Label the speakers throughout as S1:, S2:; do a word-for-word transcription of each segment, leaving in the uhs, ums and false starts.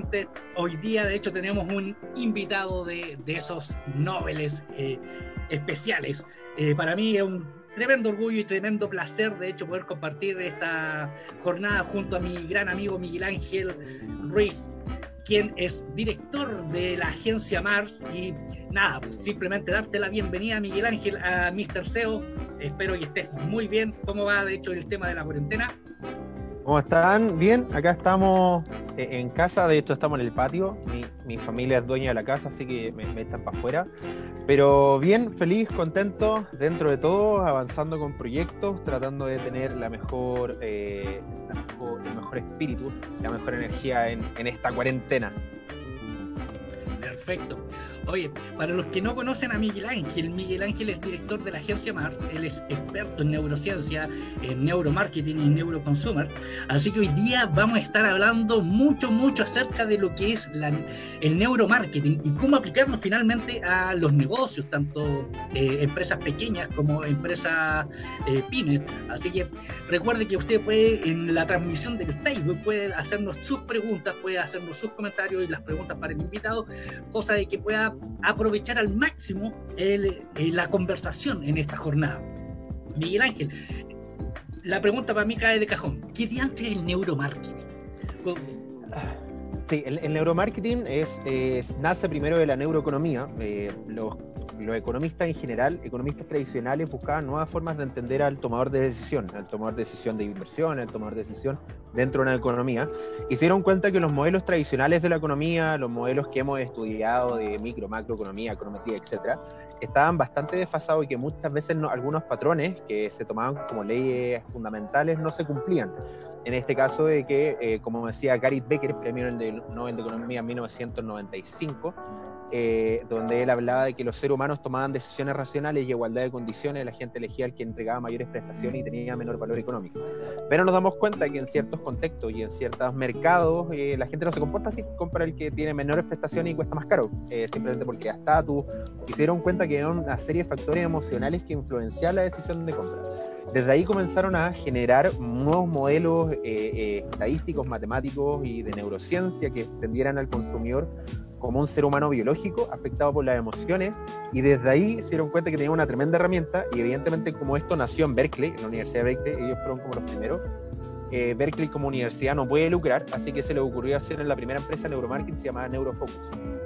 S1: Exactamente. Hoy día, de hecho, tenemos un invitado de, de esos nobles eh, especiales. Eh, para mí es un tremendo orgullo y tremendo placer, de hecho, poder compartir esta jornada junto a mi gran amigo Miguel Ángel Ruiz, quien es director de la agencia Mars. Y nada, pues simplemente darte la bienvenida, Miguel Ángel, a míster S E O. Espero que estés muy bien. ¿Cómo va, de hecho, el tema de la cuarentena?
S2: ¿Cómo están? Bien, acá estamos en casa, de hecho estamos en el patio, mi, mi familia es dueña de la casa, así que me, me están para afuera, pero bien, feliz, contento, dentro de todo, avanzando con proyectos, tratando de tener la mejor, eh, la mejor el mejor espíritu, la mejor energía en, en esta cuarentena.
S1: Perfecto. Oye, para los que no conocen a Miguel Ángel, Miguel Ángel es director de la agencia Mars, él es experto en neurociencia, en neuromarketing y neuroconsumer, así que hoy día vamos a estar hablando mucho, mucho acerca de lo que es la, el neuromarketing y cómo aplicarlo finalmente a los negocios, tanto eh, empresas pequeñas como empresas eh, pymes. Así que recuerde que usted puede, en la transmisión del Facebook, puede hacernos sus preguntas, puede hacernos sus comentarios y las preguntas para el invitado, cosa de que pueda aprovechar al máximo el, el, la conversación en esta jornada. Miguel Ángel, la pregunta para mí cae de cajón. ¿Qué diantre es el neuromarketing?
S2: Sí, el, el neuromarketing es, es, nace primero de la neuroeconomía. Eh, los, los economistas en general, economistas tradicionales, buscaban nuevas formas de entender al tomador de decisión, al tomador de decisión de inversión, al tomador de decisión dentro de una economía, y se dieron cuenta que los modelos tradicionales de la economía, los modelos que hemos estudiado de micro, macroeconomía, econometría, etcétera, estaban bastante desfasados y que muchas veces no, algunos patrones que se tomaban como leyes fundamentales no se cumplían. En este caso de que, eh, como decía Gary Becker, premio Nobel de Economía en mil novecientos noventa y cinco, eh, donde él hablaba de que los seres humanos tomaban decisiones racionales y igualdad de condiciones, la gente elegía al que entregaba mayores prestaciones y tenía menor valor económico. Pero nos damos cuenta que en ciertos contextos y en ciertos mercados eh, la gente no se comporta así, compra el que tiene menores prestaciones y cuesta más caro, eh, simplemente porque da estatus, y se dieron cuenta que eran una serie de factores emocionales que influenciaban la decisión de compra. Desde ahí comenzaron a generar nuevos modelos eh, eh, estadísticos, matemáticos y de neurociencia que entendieran al consumidor como un ser humano biológico afectado por las emociones, y desde ahí se dieron cuenta que tenía una tremenda herramienta. Y evidentemente, como esto nació en Berkeley, en la Universidad de Berkeley, ellos fueron como los primeros, eh, Berkeley como universidad no puede lucrar, así que se le ocurrió hacer en la primera empresa neuromarketing, se llamaba Neurofocus.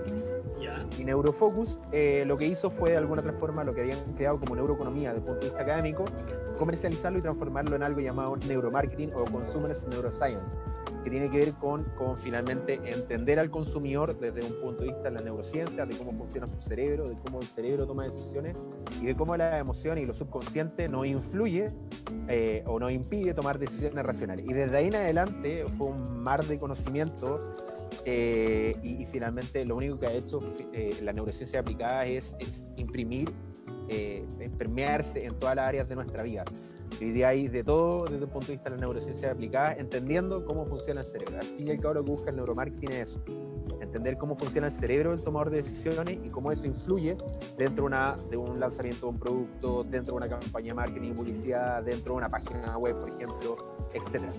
S2: Y Neurofocus eh, lo que hizo fue de alguna otra forma lo que habían creado como neuroeconomía desde el punto de vista académico, comercializarlo y transformarlo en algo llamado neuromarketing o consumer neuroscience, que tiene que ver con, con finalmente entender al consumidor desde un punto de vista de la neurociencia, de cómo funciona su cerebro, de cómo el cerebro toma decisiones y de cómo las emociones y lo subconsciente nos influye eh, o nos impide tomar decisiones racionales. Y desde ahí en adelante fue un mar de conocimiento. Eh, y, y finalmente lo único que ha hecho eh, la neurociencia aplicada es, es imprimir, eh, permearse en todas las áreas de nuestra vida. Hoy día hay de todo desde el punto de vista de la neurociencia aplicada, entendiendo cómo funciona el cerebro. Al fin y al cabo lo que busca el neuromarketing es eso, entender cómo funciona el cerebro del tomador de decisiones y cómo eso influye dentro una, de un lanzamiento de un producto, dentro de una campaña de marketing y publicidad, dentro de una página web, por ejemplo, etcétera.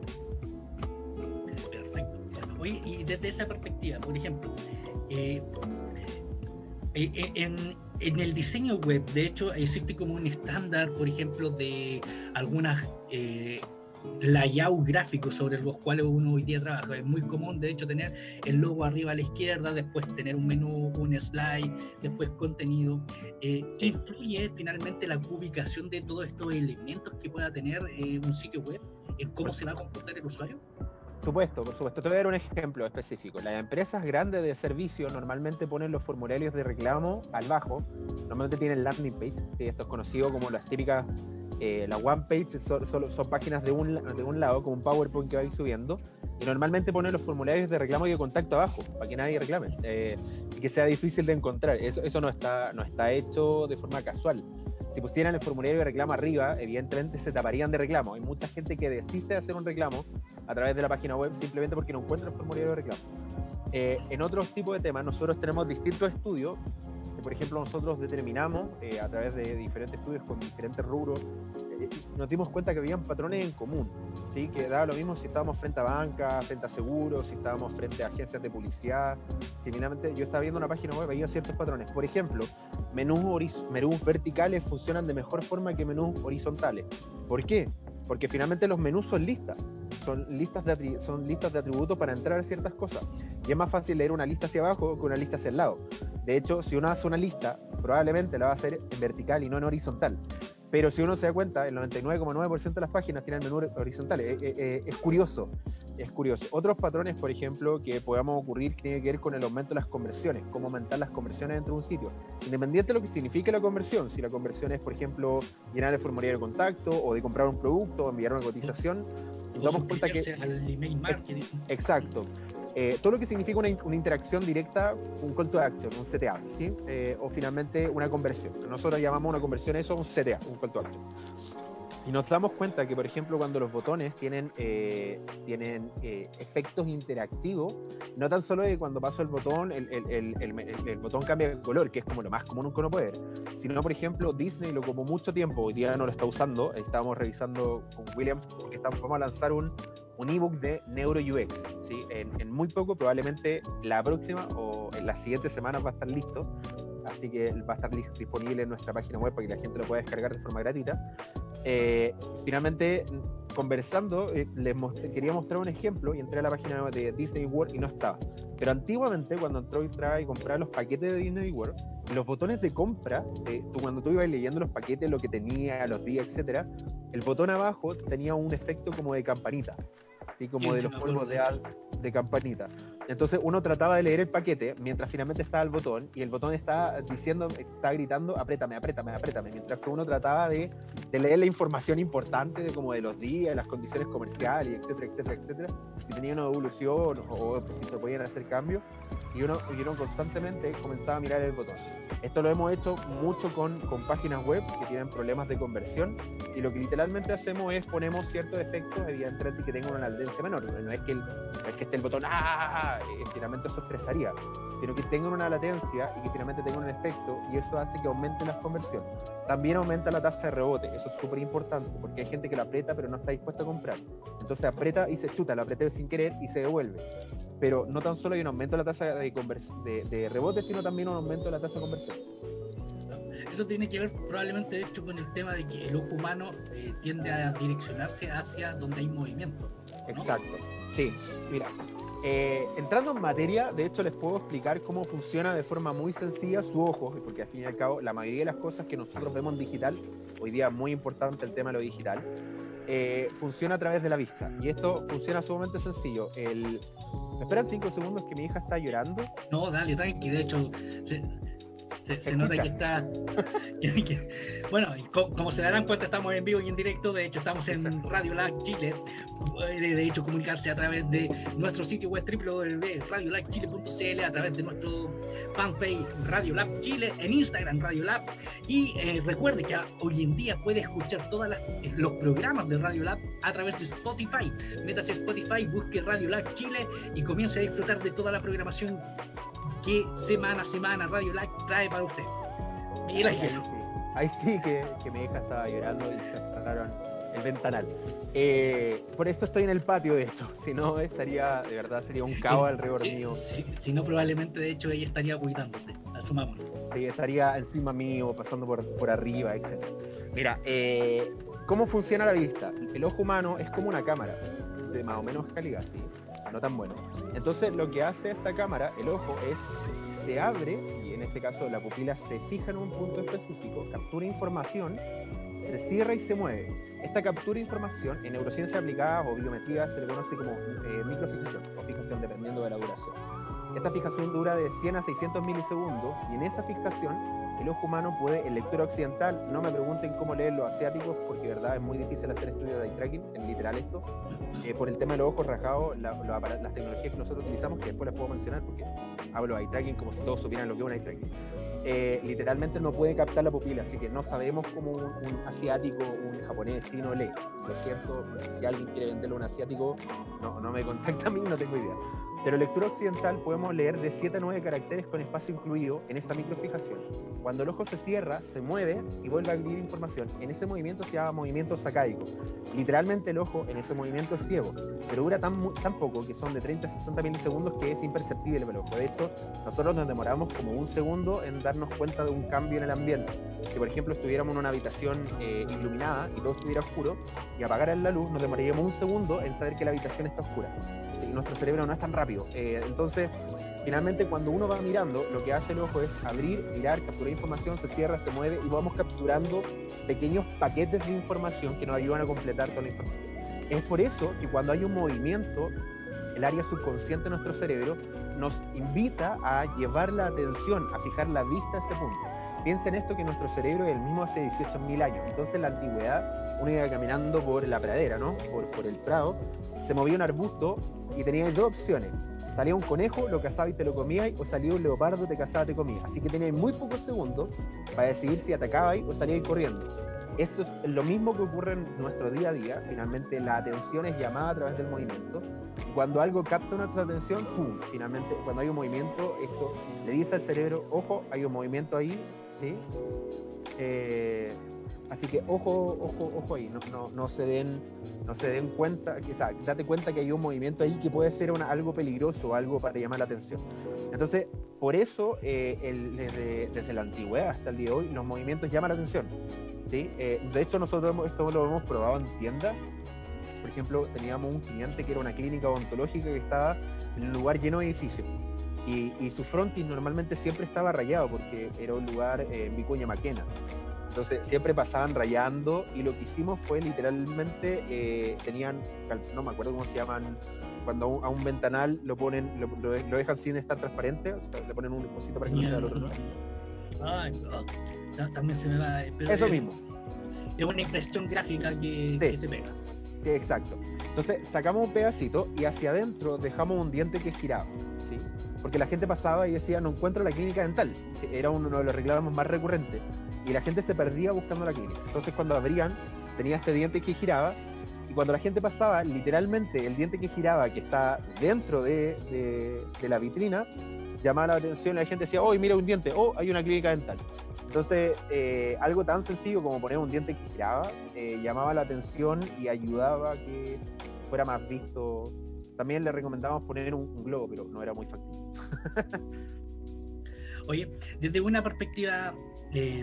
S1: Oye, y desde esa perspectiva, por ejemplo, eh, eh, en, en el diseño web, de hecho, existe como un estándar, por ejemplo, de algunas eh, layout gráficos sobre los cuales uno hoy día trabaja. Es muy común, de hecho, tener el logo arriba a la izquierda, después tener un menú, un slide, después contenido. Eh, ¿Influye finalmente la ubicación de todos estos elementos que pueda tener eh, un sitio web en cómo se va a comportar el usuario?
S2: Por supuesto, por supuesto. Te voy a dar un ejemplo específico. Las empresas grandes de servicio normalmente ponen los formularios de reclamo al bajo. Normalmente tienen landing page, ¿sí? Esto es conocido como las típicas, eh, la one page, son, son, son páginas de un, de un lado, como un PowerPoint que va a ir subiendo. Y normalmente ponen los formularios de reclamo y de contacto abajo, para que nadie reclame, eh, y que sea difícil de encontrar. Eso, eso no está, no está hecho de forma casual. Si pusieran el formulario de reclamo arriba, evidentemente se taparían de reclamo. Hay mucha gente que desiste de hacer un reclamo a través de la página web simplemente porque no encuentra el formulario de reclamo. Eh, en otros tipos de temas, nosotros tenemos distintos estudios. Que, por ejemplo, nosotros determinamos eh, a través de diferentes estudios con diferentes rubros, nos dimos cuenta que habían patrones en común, ¿sí? Que daba lo mismo si estábamos frente a bancas, frente a seguros, si estábamos frente a agencias de publicidad. Similarmente, yo estaba viendo una página web, había ciertos patrones. Por ejemplo, menús, horiz- menús verticales funcionan de mejor forma que menús horizontales. ¿Por qué? Porque finalmente los menús son listas, son listas de, atri- son listas de atributos para entrar a ciertas cosas. Y es más fácil leer una lista hacia abajo que una lista hacia el lado. De hecho, si uno hace una lista, probablemente la va a hacer en vertical y no en horizontal. Pero si uno se da cuenta, el noventa y nueve coma nueve por ciento de las páginas tienen menú horizontal. Eh, eh, eh, es curioso, es curioso. Otros patrones, por ejemplo, que podamos ocurrir, que tiene que ver con el aumento de las conversiones, cómo aumentar las conversiones dentro de un sitio. Independiente de lo que signifique la conversión, si la conversión es, por ejemplo, llenar el formulario de contacto, o de comprar un producto, o enviar una cotización, nos damos cuenta que...
S1: al email marketing.
S2: Exacto. Eh, todo lo que significa una, una interacción directa, un call to action, un C T A, ¿sí? Eh, o finalmente una conversión. Nosotros llamamos una conversión eso un C T A, un call to action. Y nos damos cuenta que, por ejemplo, cuando los botones tienen, eh, tienen eh, efectos interactivos, no tan solo de cuando paso el botón, el, el, el, el, el, el botón cambia de color, que es como lo más común que uno puede ver, sino, por ejemplo, Disney lo como mucho tiempo, hoy día no lo está usando, estábamos revisando con Williams, porque estamos, vamos a lanzar un, un ebook de Neuro U X, ¿sí? En, en muy poco, probablemente la próxima o en las siguientes semanas va a estar listo, así que va a estar disponible en nuestra página web para que la gente lo pueda descargar de forma gratuita. Eh, finalmente, conversando, eh, les most- quería mostrar un ejemplo y entré a la página de Disney World y no estaba. Pero antiguamente, cuando entró y entraba y compraba los paquetes de Disney World, los botones de compra, eh, tú, cuando tú ibas leyendo los paquetes, lo que tenía, los días, etcétera, el botón abajo tenía un efecto como de campanita, así como
S1: Sí,
S2: de
S1: sí,
S2: los
S1: me
S2: polvos
S1: acuerdo.
S2: de, al- de campanita. Entonces uno trataba de leer el paquete mientras finalmente estaba el botón y el botón estaba diciendo, estaba gritando, apriétame, apriétame, apriétame, mientras que uno trataba de, de leer la información importante de como de los días, las condiciones comerciales, etcétera, etcétera, etcétera, si tenía una evolución o, o si se podían hacer cambios, y uno, y uno constantemente comenzaba a mirar el botón. Esto lo hemos hecho mucho con, con páginas web que tienen problemas de conversión, y lo que literalmente hacemos es ponemos ciertos efectos, evidentemente que tengan una latencia menor. No es que, el, no es que esté el botón, ¡ah! Eh, finalmente eso estresaría, sino que tengan una latencia y que finalmente tengan un efecto, y eso hace que aumenten las conversiones. También aumenta la tasa de rebote, eso es súper importante, porque hay gente que la aprieta pero no está dispuesta a comprar. Entonces aprieta y se chuta, la apreté sin querer y se devuelve. Pero no tan solo hay un aumento de la tasa de, convers- de, de rebote, sino también un aumento de la tasa de conversión.
S1: Eso tiene que ver probablemente de hecho con el tema de que el ojo humano eh, tiende a direccionarse hacia donde hay movimiento, ¿no?
S2: Exacto, sí, mira. Eh, entrando en materia, de hecho les puedo explicar cómo funciona de forma muy sencilla su ojo, porque al fin y al cabo la mayoría de las cosas que nosotros vemos en digital, hoy día es muy importante el tema de lo digital, eh, funciona a través de la vista. Y esto funciona sumamente sencillo. El... ¿Me esperan cinco segundos que mi hija está llorando?
S1: No, dale, tranqui, de hecho se, se, se nota que está que, que, bueno, co como se darán cuenta, estamos en vivo y en directo. De hecho estamos en Radio Lab Chile. Puede de hecho comunicarse a través de nuestro sitio web doble u doble u doble u punto radio lab chile punto c l, a través de nuestro fanpage Radio Lab Chile, en Instagram Radio Lab, y eh, recuerde que hoy en día puede escuchar todos los programas de Radio Lab a través de Spotify. Métase a Spotify, busque Radio Lab Chile y comience a disfrutar de toda la programación que semana a semana Radio Lab trae para usted. Miguel Ángel.
S2: Ahí sí que, que mi hija estaba llorando y se cerraron el ventanal. Eh, por eso estoy en el patio, de hecho. Si no, estaría, de verdad, sería un caos alrededor
S1: eh,
S2: mío.
S1: Si, si no, probablemente, de hecho, ella estaría cuidándote. Asumámoslo.
S2: Sí, estaría encima mío, pasando por, por arriba, etcétera. Mira, eh, ¿cómo funciona la vista? El ojo humano es como una cámara, de más o menos calidad, ¿sí? No tan bueno. Entonces, lo que hace esta cámara, el ojo, es se abre, y en este caso la pupila se fija en un punto específico, captura información, se cierra y se mueve. Esta captura de información en neurociencia aplicada o biometría se le conoce como eh, microfijación o fijación, dependiendo de la duración. Esta fijación dura de cien a seiscientos milisegundos, y en esa fijación el ojo humano puede, el lector occidental, no me pregunten cómo leen los asiáticos, porque de verdad es muy difícil hacer estudios de eye tracking, en literal esto, eh, por el tema de los ojos rajados, la, la, las tecnologías que nosotros utilizamos, que después les puedo mencionar porque hablo de eye tracking como si todos supieran lo que es un eye tracking. Eh, literalmente no puede captar la pupila, así que no sabemos cómo un, un asiático, un japonés, chino lee. Lo cierto, si alguien quiere venderlo a un asiático, no, no me contacta a mí, no tengo idea. Pero lectura occidental podemos leer de siete a nueve caracteres con espacio incluido en esa microfijación. Cuando el ojo se cierra, se mueve y vuelve a abrir información. En ese movimiento se llama movimiento sacádico. Literalmente el ojo en ese movimiento es ciego, pero dura tan, tan poco que son de treinta a sesenta milisegundos que es imperceptible para el ojo. De hecho, nosotros nos demoramos como un segundo en darnos cuenta de un cambio en el ambiente. Si por ejemplo estuviéramos en una habitación eh, iluminada y todo estuviera oscuro y apagaran la luz, nos demoraríamos un segundo en saber que la habitación está oscura. Y nuestro cerebro no es tan rápido. Eh, entonces, finalmente, cuando uno va mirando, lo que hace el ojo es abrir, mirar, capturar información, se cierra, se mueve y vamos capturando pequeños paquetes de información que nos ayudan a completar toda la información. Es por eso que cuando hay un movimiento, el área subconsciente de nuestro cerebro nos invita a llevar la atención, a fijar la vista a ese punto. Piensen esto, que nuestro cerebro es el mismo hace dieciocho mil años. Entonces, en la antigüedad, uno iba caminando por la pradera, ¿no? Por, por el prado, se movía un arbusto y teníais dos opciones. Salía un conejo, lo cazaba y te lo comíais, o salía un leopardo, te cazaba y te comía. Así que teníais muy pocos segundos para decidir si atacabais o salíais corriendo. Esto es lo mismo que ocurre en nuestro día a día. Finalmente la atención es llamada a través del movimiento. Y cuando algo capta nuestra atención, ¡pum! Finalmente, cuando hay un movimiento, esto le dice al cerebro, ojo, hay un movimiento ahí, ¿sí? Eh, así que ojo, ojo, ojo ahí, no, no, no se den, no se den cuenta, que, o sea, date cuenta que hay un movimiento ahí que puede ser una, algo peligroso, algo para llamar la atención. Entonces, por eso, eh, el, desde, desde la antigüedad hasta el día de hoy, los movimientos llaman la atención, ¿sí? Eh, de hecho, nosotros hemos, esto lo hemos probado en tiendas. Por ejemplo, teníamos un cliente que era una clínica odontológica que estaba en un lugar lleno de edificios. Y, y su frontis normalmente siempre estaba rayado porque era un lugar en eh, Vicuña Maquena. Entonces siempre pasaban rayando y lo que hicimos fue literalmente, eh, tenían, no me acuerdo cómo se llaman, cuando a un, a un ventanal lo ponen, lo, lo, lo dejan sin estar transparente, o sea, le ponen un cosito para que no sea del otro lado.
S1: Ay, no, también se me va. Pero
S2: Eso
S1: es,
S2: mismo.
S1: Es una impresión gráfica que,
S2: sí.
S1: que se pega.
S2: Sí, exacto. Entonces sacamos un pedacito y hacia adentro dejamos un diente que giraba, ¿sí? Porque la gente pasaba y decía, no encuentro la clínica dental. Era uno de los reclamos más recurrentes. Y la gente se perdía buscando la clínica. Entonces cuando abrían, tenía este diente que giraba. Y cuando la gente pasaba, literalmente el diente que giraba, que está dentro de, de, de la vitrina, llamaba la atención. La gente decía, oh, mira un diente, oh, hay una clínica dental. Entonces, eh, algo tan sencillo como poner un diente que giraba, eh, llamaba la atención y ayudaba a que fuera más visto. También le recomendamos poner un, un globo, pero no era muy factible.
S1: Oye, desde una perspectiva eh,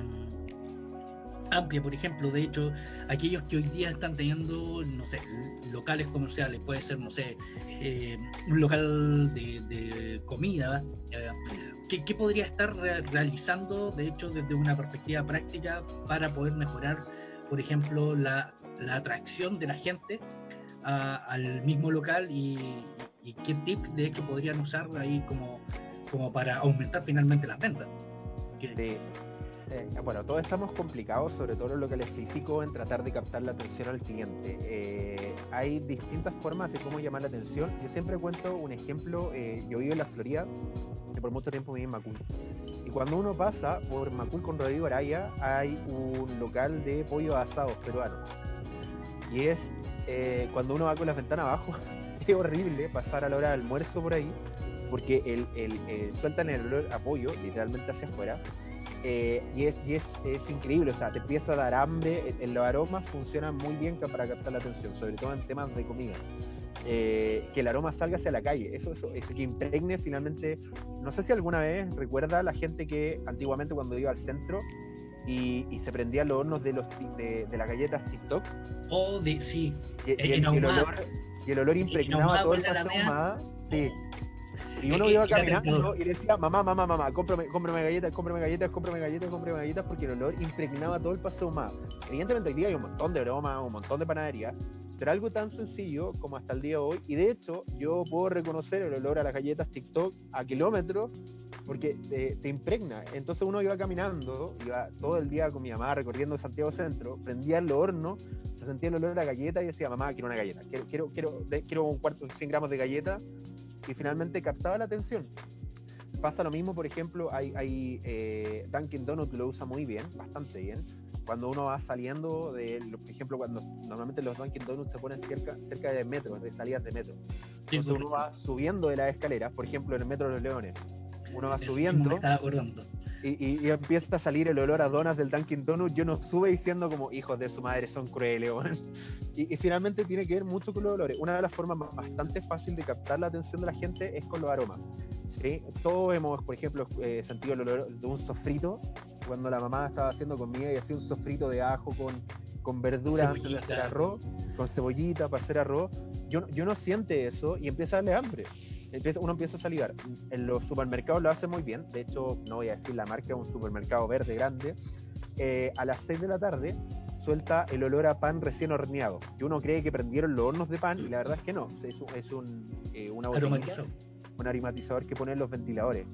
S1: amplia, por ejemplo, de hecho, aquellos que hoy día están teniendo, no sé, locales comerciales, puede ser, no sé, eh, un local de, de comida, eh, ¿qué, ¿qué podría estar re realizando, de hecho, desde una perspectiva práctica para poder mejorar, por ejemplo, la, la atracción de la gente a, al mismo local y, y qué tips, de hecho, podrían usar ahí como, como para aumentar finalmente las ventas? ¿Qué?
S2: Sí. Eh, bueno, todos estamos complicados, sobre todo en lo que es físico, en tratar de captar la atención al cliente. Eh, hay distintas formas de cómo llamar la atención. Yo siempre cuento un ejemplo. Eh, yo vivo en la Florida, y por mucho tiempo viví en Macul. Y cuando uno pasa por Macul con Rodrigo Araya, hay un local de pollo asados peruanos. Y es, eh, cuando uno va con las ventanas abajo, es horrible pasar a la hora de almuerzo por ahí, porque el, el, el, sueltan el olor a pollo, literalmente hacia afuera. Eh, y es, y es, es increíble, o sea, te empieza a dar hambre. En los aromas funcionan muy bien para captar la atención, sobre todo en temas de comida. Eh, que el aroma salga hacia la calle, eso, eso, eso que impregne finalmente. No sé si alguna vez recuerda la gente que antiguamente cuando iba al centro y, y se prendían los hornos de, los, de, de las galletas TikTok.
S1: Oh, de, sí.
S2: Y, y, el, y, el, olor, y el olor impregnaba todo el paseo ahumada. Sí. Y uno iba caminando y le decía, mamá, mamá, mamá, cómprame, cómprame galletas, cómprame galletas, cómprame galletas, cómprame galletas, porque el olor impregnaba todo el paseo ahumado. Evidentemente hoy día hay un montón de bromas, un montón de panaderías, pero algo tan sencillo como hasta el día de hoy, y de hecho yo puedo reconocer el olor a las galletas TikTok a kilómetros, porque te, te impregna. Entonces uno iba caminando, iba todo el día con mi mamá recorriendo Santiago Centro, prendía el horno, se sentía el olor a la galleta y decía, mamá, quiero una galleta, quiero, quiero, quiero, de, quiero un cuarto, cien gramos de galleta, y finalmente captaba la atención. Pasa lo mismo, por ejemplo, hay, hay eh, Dunkin' Donuts lo usa muy bien, bastante bien, cuando uno va saliendo de, por ejemplo, cuando normalmente los Dunkin' Donuts se ponen cerca, cerca de metro, de salidas de metro. Entonces uno va subiendo de las escaleras, por ejemplo, en el Metro de los Leones. Uno va
S1: Eso
S2: subiendo
S1: me estaba acordando.
S2: y, y, y empieza a salir el olor a donas del Dunkin' Donuts, y uno sube diciendo como, hijos de su madre, son crueles. Y, y finalmente tiene que ver mucho con los olores. Una de las formas bastante fácil de captar la atención de la gente es con los aromas. ¿Sí? Todos hemos, por ejemplo, eh, sentido el olor de un sofrito, cuando la mamá estaba haciendo comida y hacía un sofrito de ajo con, con verduras antes de hacer arroz, con cebollita para hacer arroz. Yo, yo no siente eso y empieza a darle hambre. Empieza, uno empieza a salivar. En los supermercados lo hace muy bien. De hecho, no voy a decir la marca, un supermercado verde grande. Eh, a las seis de la tarde suelta el olor a pan recién horneado. Y uno cree que prendieron los hornos de pan y la verdad es que no. Es, es un, eh, una botellita, un aromatizador que ponen los ventiladores.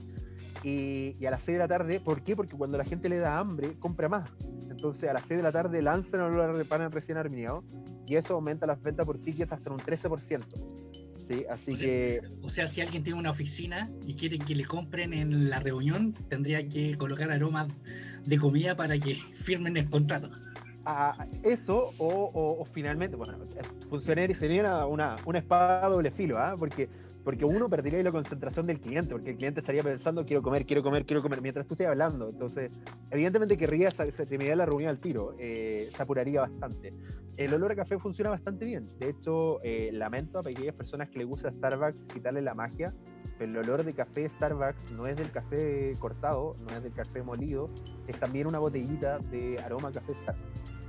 S2: Y, y a las seis de la tarde, ¿por qué? Porque cuando la gente le da hambre, compra más. Entonces a las seis de la tarde lanzan el olor de pan recién horneado y eso aumenta las ventas por tickets hasta un trece por ciento. Sí, así
S1: o sea,
S2: que...
S1: O sea, si alguien tiene una oficina y quiere que le compren en la reunión, tendría que colocar aromas de comida para que firmen el contrato.
S2: A eso, o, o, o finalmente, bueno, funcionaría, sería una, una espada doble filo, ¿ah? ¿eh? Porque, porque uno perdería la concentración del cliente, porque el cliente estaría pensando, quiero comer, quiero comer, quiero comer, mientras tú estés hablando. Entonces, evidentemente querría, se terminaría la reunión al tiro, eh, se apuraría bastante. El olor a café funciona bastante bien. De hecho, eh, lamento a aquellas personas que les gusta Starbucks quitarle la magia, pero el olor de café Starbucks no es del café cortado, no es del café molido, es también una botellita de aroma café Starbucks.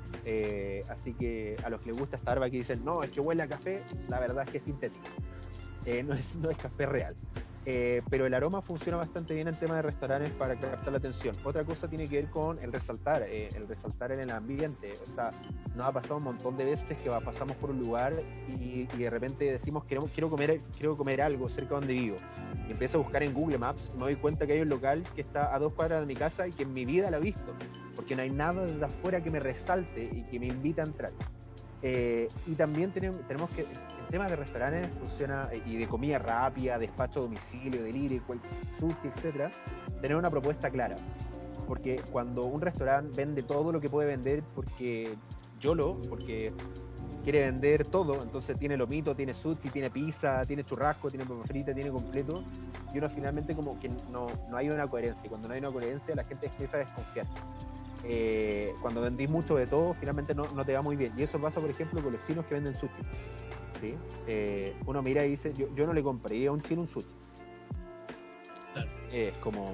S2: Eh, así que a los que les gusta Starbucks y dicen, no, es que huele a café, la verdad es que es sintético. Eh, no, es, no es café real. Eh, pero el aroma funciona bastante bien en tema de restaurantes para captar la atención. Otra cosa tiene que ver con el resaltar, eh, el resaltar en el ambiente. O sea, nos ha pasado un montón de veces que va, pasamos por un lugar y, y de repente decimos, quiero, quiero, comer, quiero comer algo cerca donde vivo. Y empiezo a buscar en Google Maps, me doy cuenta que hay un local que está a dos cuadras de mi casa y que en mi vida lo he visto, porque no hay nada desde afuera que me resalte y que me invita a entrar. Eh, y también tenemos, tenemos que, en temas de restaurantes funciona, y de comida rápida, despacho a domicilio, delivery, sushi, etcétera, tener una propuesta clara. Porque cuando un restaurante vende todo lo que puede vender, porque YOLO, porque quiere vender todo, entonces tiene lomito, tiene sushi, tiene pizza, tiene churrasco, tiene papa frita, tiene completo, y uno finalmente como que no, no hay una coherencia, y cuando no hay una coherencia la gente empieza a desconfiar. Eh, cuando vendís mucho de todo, finalmente no, no te va muy bien. Y eso pasa, por ejemplo, con los chinos que venden sushi. ¿Sí? Eh, uno mira y dice, yo, yo no le compraría a un chino un sushi.
S1: Claro.
S2: Es como...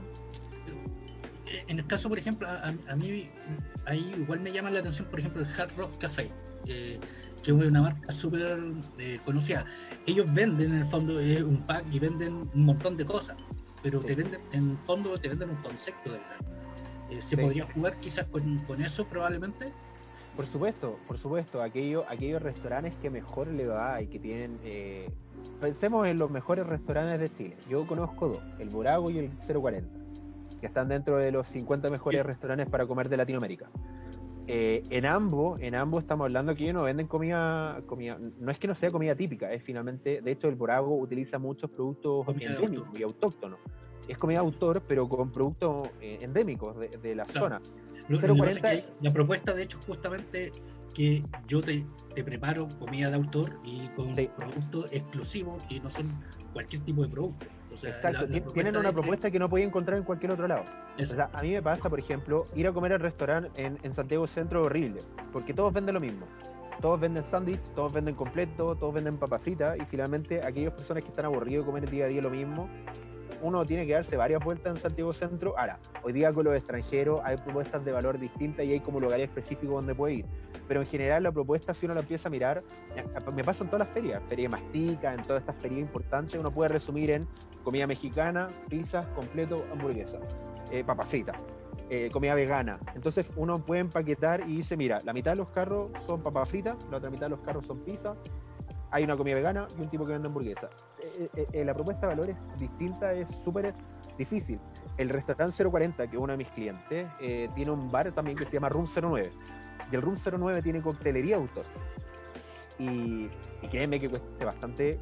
S1: En el caso, por ejemplo, a, a mí ahí igual me llama la atención, por ejemplo, el Hard Rock Café, eh, que es una marca súper eh, conocida. Ellos venden, en el fondo, eh, un pack y venden un montón de cosas, pero sí, te venden, en el fondo, te venden un concepto de verdad. Eh, ¿Se sí. podría jugar quizás con, con eso probablemente?
S2: Por supuesto, por supuesto, aquello, aquellos restaurantes que mejor le va y que tienen... Eh, pensemos en los mejores restaurantes de Chile. Yo conozco dos, el Borago y el cero cuarenta, que están dentro de los cincuenta mejores sí. restaurantes para comer de Latinoamérica. Eh, en ambos, en ambos estamos hablando que ellos no venden comida, comida, no es que no sea comida típica, es finalmente, de hecho el Borago utiliza muchos productos comida endémicos y autóctonos. Es comida autor, pero con productos eh, endémicos de, de la claro. zona.
S1: Lo, cero cuarenta... lo la propuesta, de hecho, justamente que yo te, te preparo comida de autor y con sí. productos exclusivos que no son cualquier tipo de producto. O sea,
S2: exacto,
S1: la, la
S2: tienen una propuesta que... que no podía encontrar en cualquier otro lado. Eso. O sea, a mí me pasa, por ejemplo, ir a comer al restaurante en, en Santiago Centro horrible, porque todos venden lo mismo. Todos venden sándwich, todos venden completo, todos venden papas fritas, y finalmente aquellas personas que están aburridos de comer día a día lo mismo, uno tiene que darse varias vueltas en Santiago Centro. Ahora, hoy día con los extranjeros hay propuestas de valor distintas y hay como lugares específicos donde puede ir, pero en general la propuesta, si uno la empieza a mirar, me pasa en todas las ferias, feria de Mastica, en todas estas ferias importantes, uno puede resumir en comida mexicana, pizzas, completo, hamburguesa, eh, papas fritas, eh, comida vegana. Entonces uno puede empaquetar y dice, mira, la mitad de los carros son papas fritas, la otra mitad de los carros son pizzas, hay una comida vegana y un tipo que vende hamburguesa. Eh, eh, eh, la propuesta de valores distinta es súper difícil. El restaurante cero cuarenta, que es uno de mis clientes, eh, tiene un bar también que se llama Room cero nueve. Y el Room cero nueve tiene coctelería autor. Y, y créeme que cuesta bastante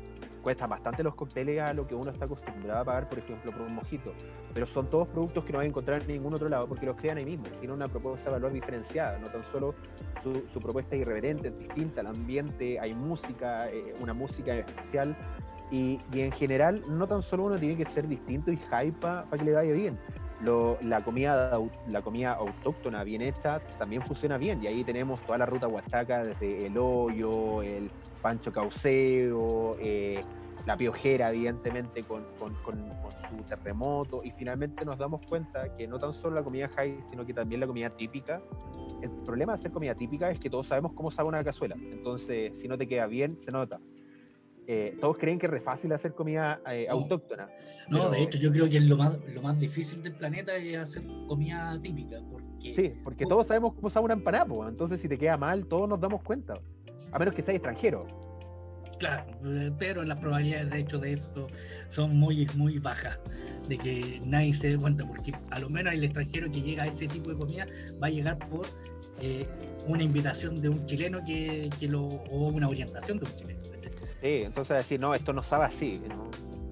S2: cuestan bastante los cócteles a lo que uno está acostumbrado a pagar, por ejemplo, por un mojito. Pero son todos productos que no vas a encontrar en ningún otro lado porque los crean ahí mismo. Tienen una propuesta de valor diferenciada, no tan solo su, su propuesta es irreverente, es distinta, el ambiente, hay música, eh, una música especial. Y, y en general, no tan solo uno tiene que ser distinto y hype para pa que le vaya bien. Lo, la, comida, la comida autóctona bien hecha también funciona bien, y ahí tenemos toda la ruta huachaca, desde el hoyo, el pancho cauceo, eh, la piojera evidentemente con, con, con, con su terremoto, y finalmente nos damos cuenta que no tan solo la comida high, sino que también la comida típica. El problema de hacer comida típica es que todos sabemos cómo sabe una cazuela, entonces si no te queda bien, se nota. Eh, todos creen que es re fácil hacer comida eh,
S1: No.
S2: autóctona.
S1: No,
S2: pero...
S1: de hecho yo creo que lo más, lo más difícil del planeta es hacer comida típica. Porque...
S2: Sí, porque todos sabemos cómo sabe una empanada, pues. Entonces si te queda mal, todos nos damos cuenta. A menos que seas extranjero.
S1: Claro, pero las probabilidades de hecho de esto son muy, muy bajas, de que nadie se dé cuenta, porque a lo menos el extranjero que llega a ese tipo de comida va a llegar por eh, una invitación de un chileno que, que lo, o una orientación de un chileno.
S2: Sí, entonces decir, no, esto no sabe así, ¿no?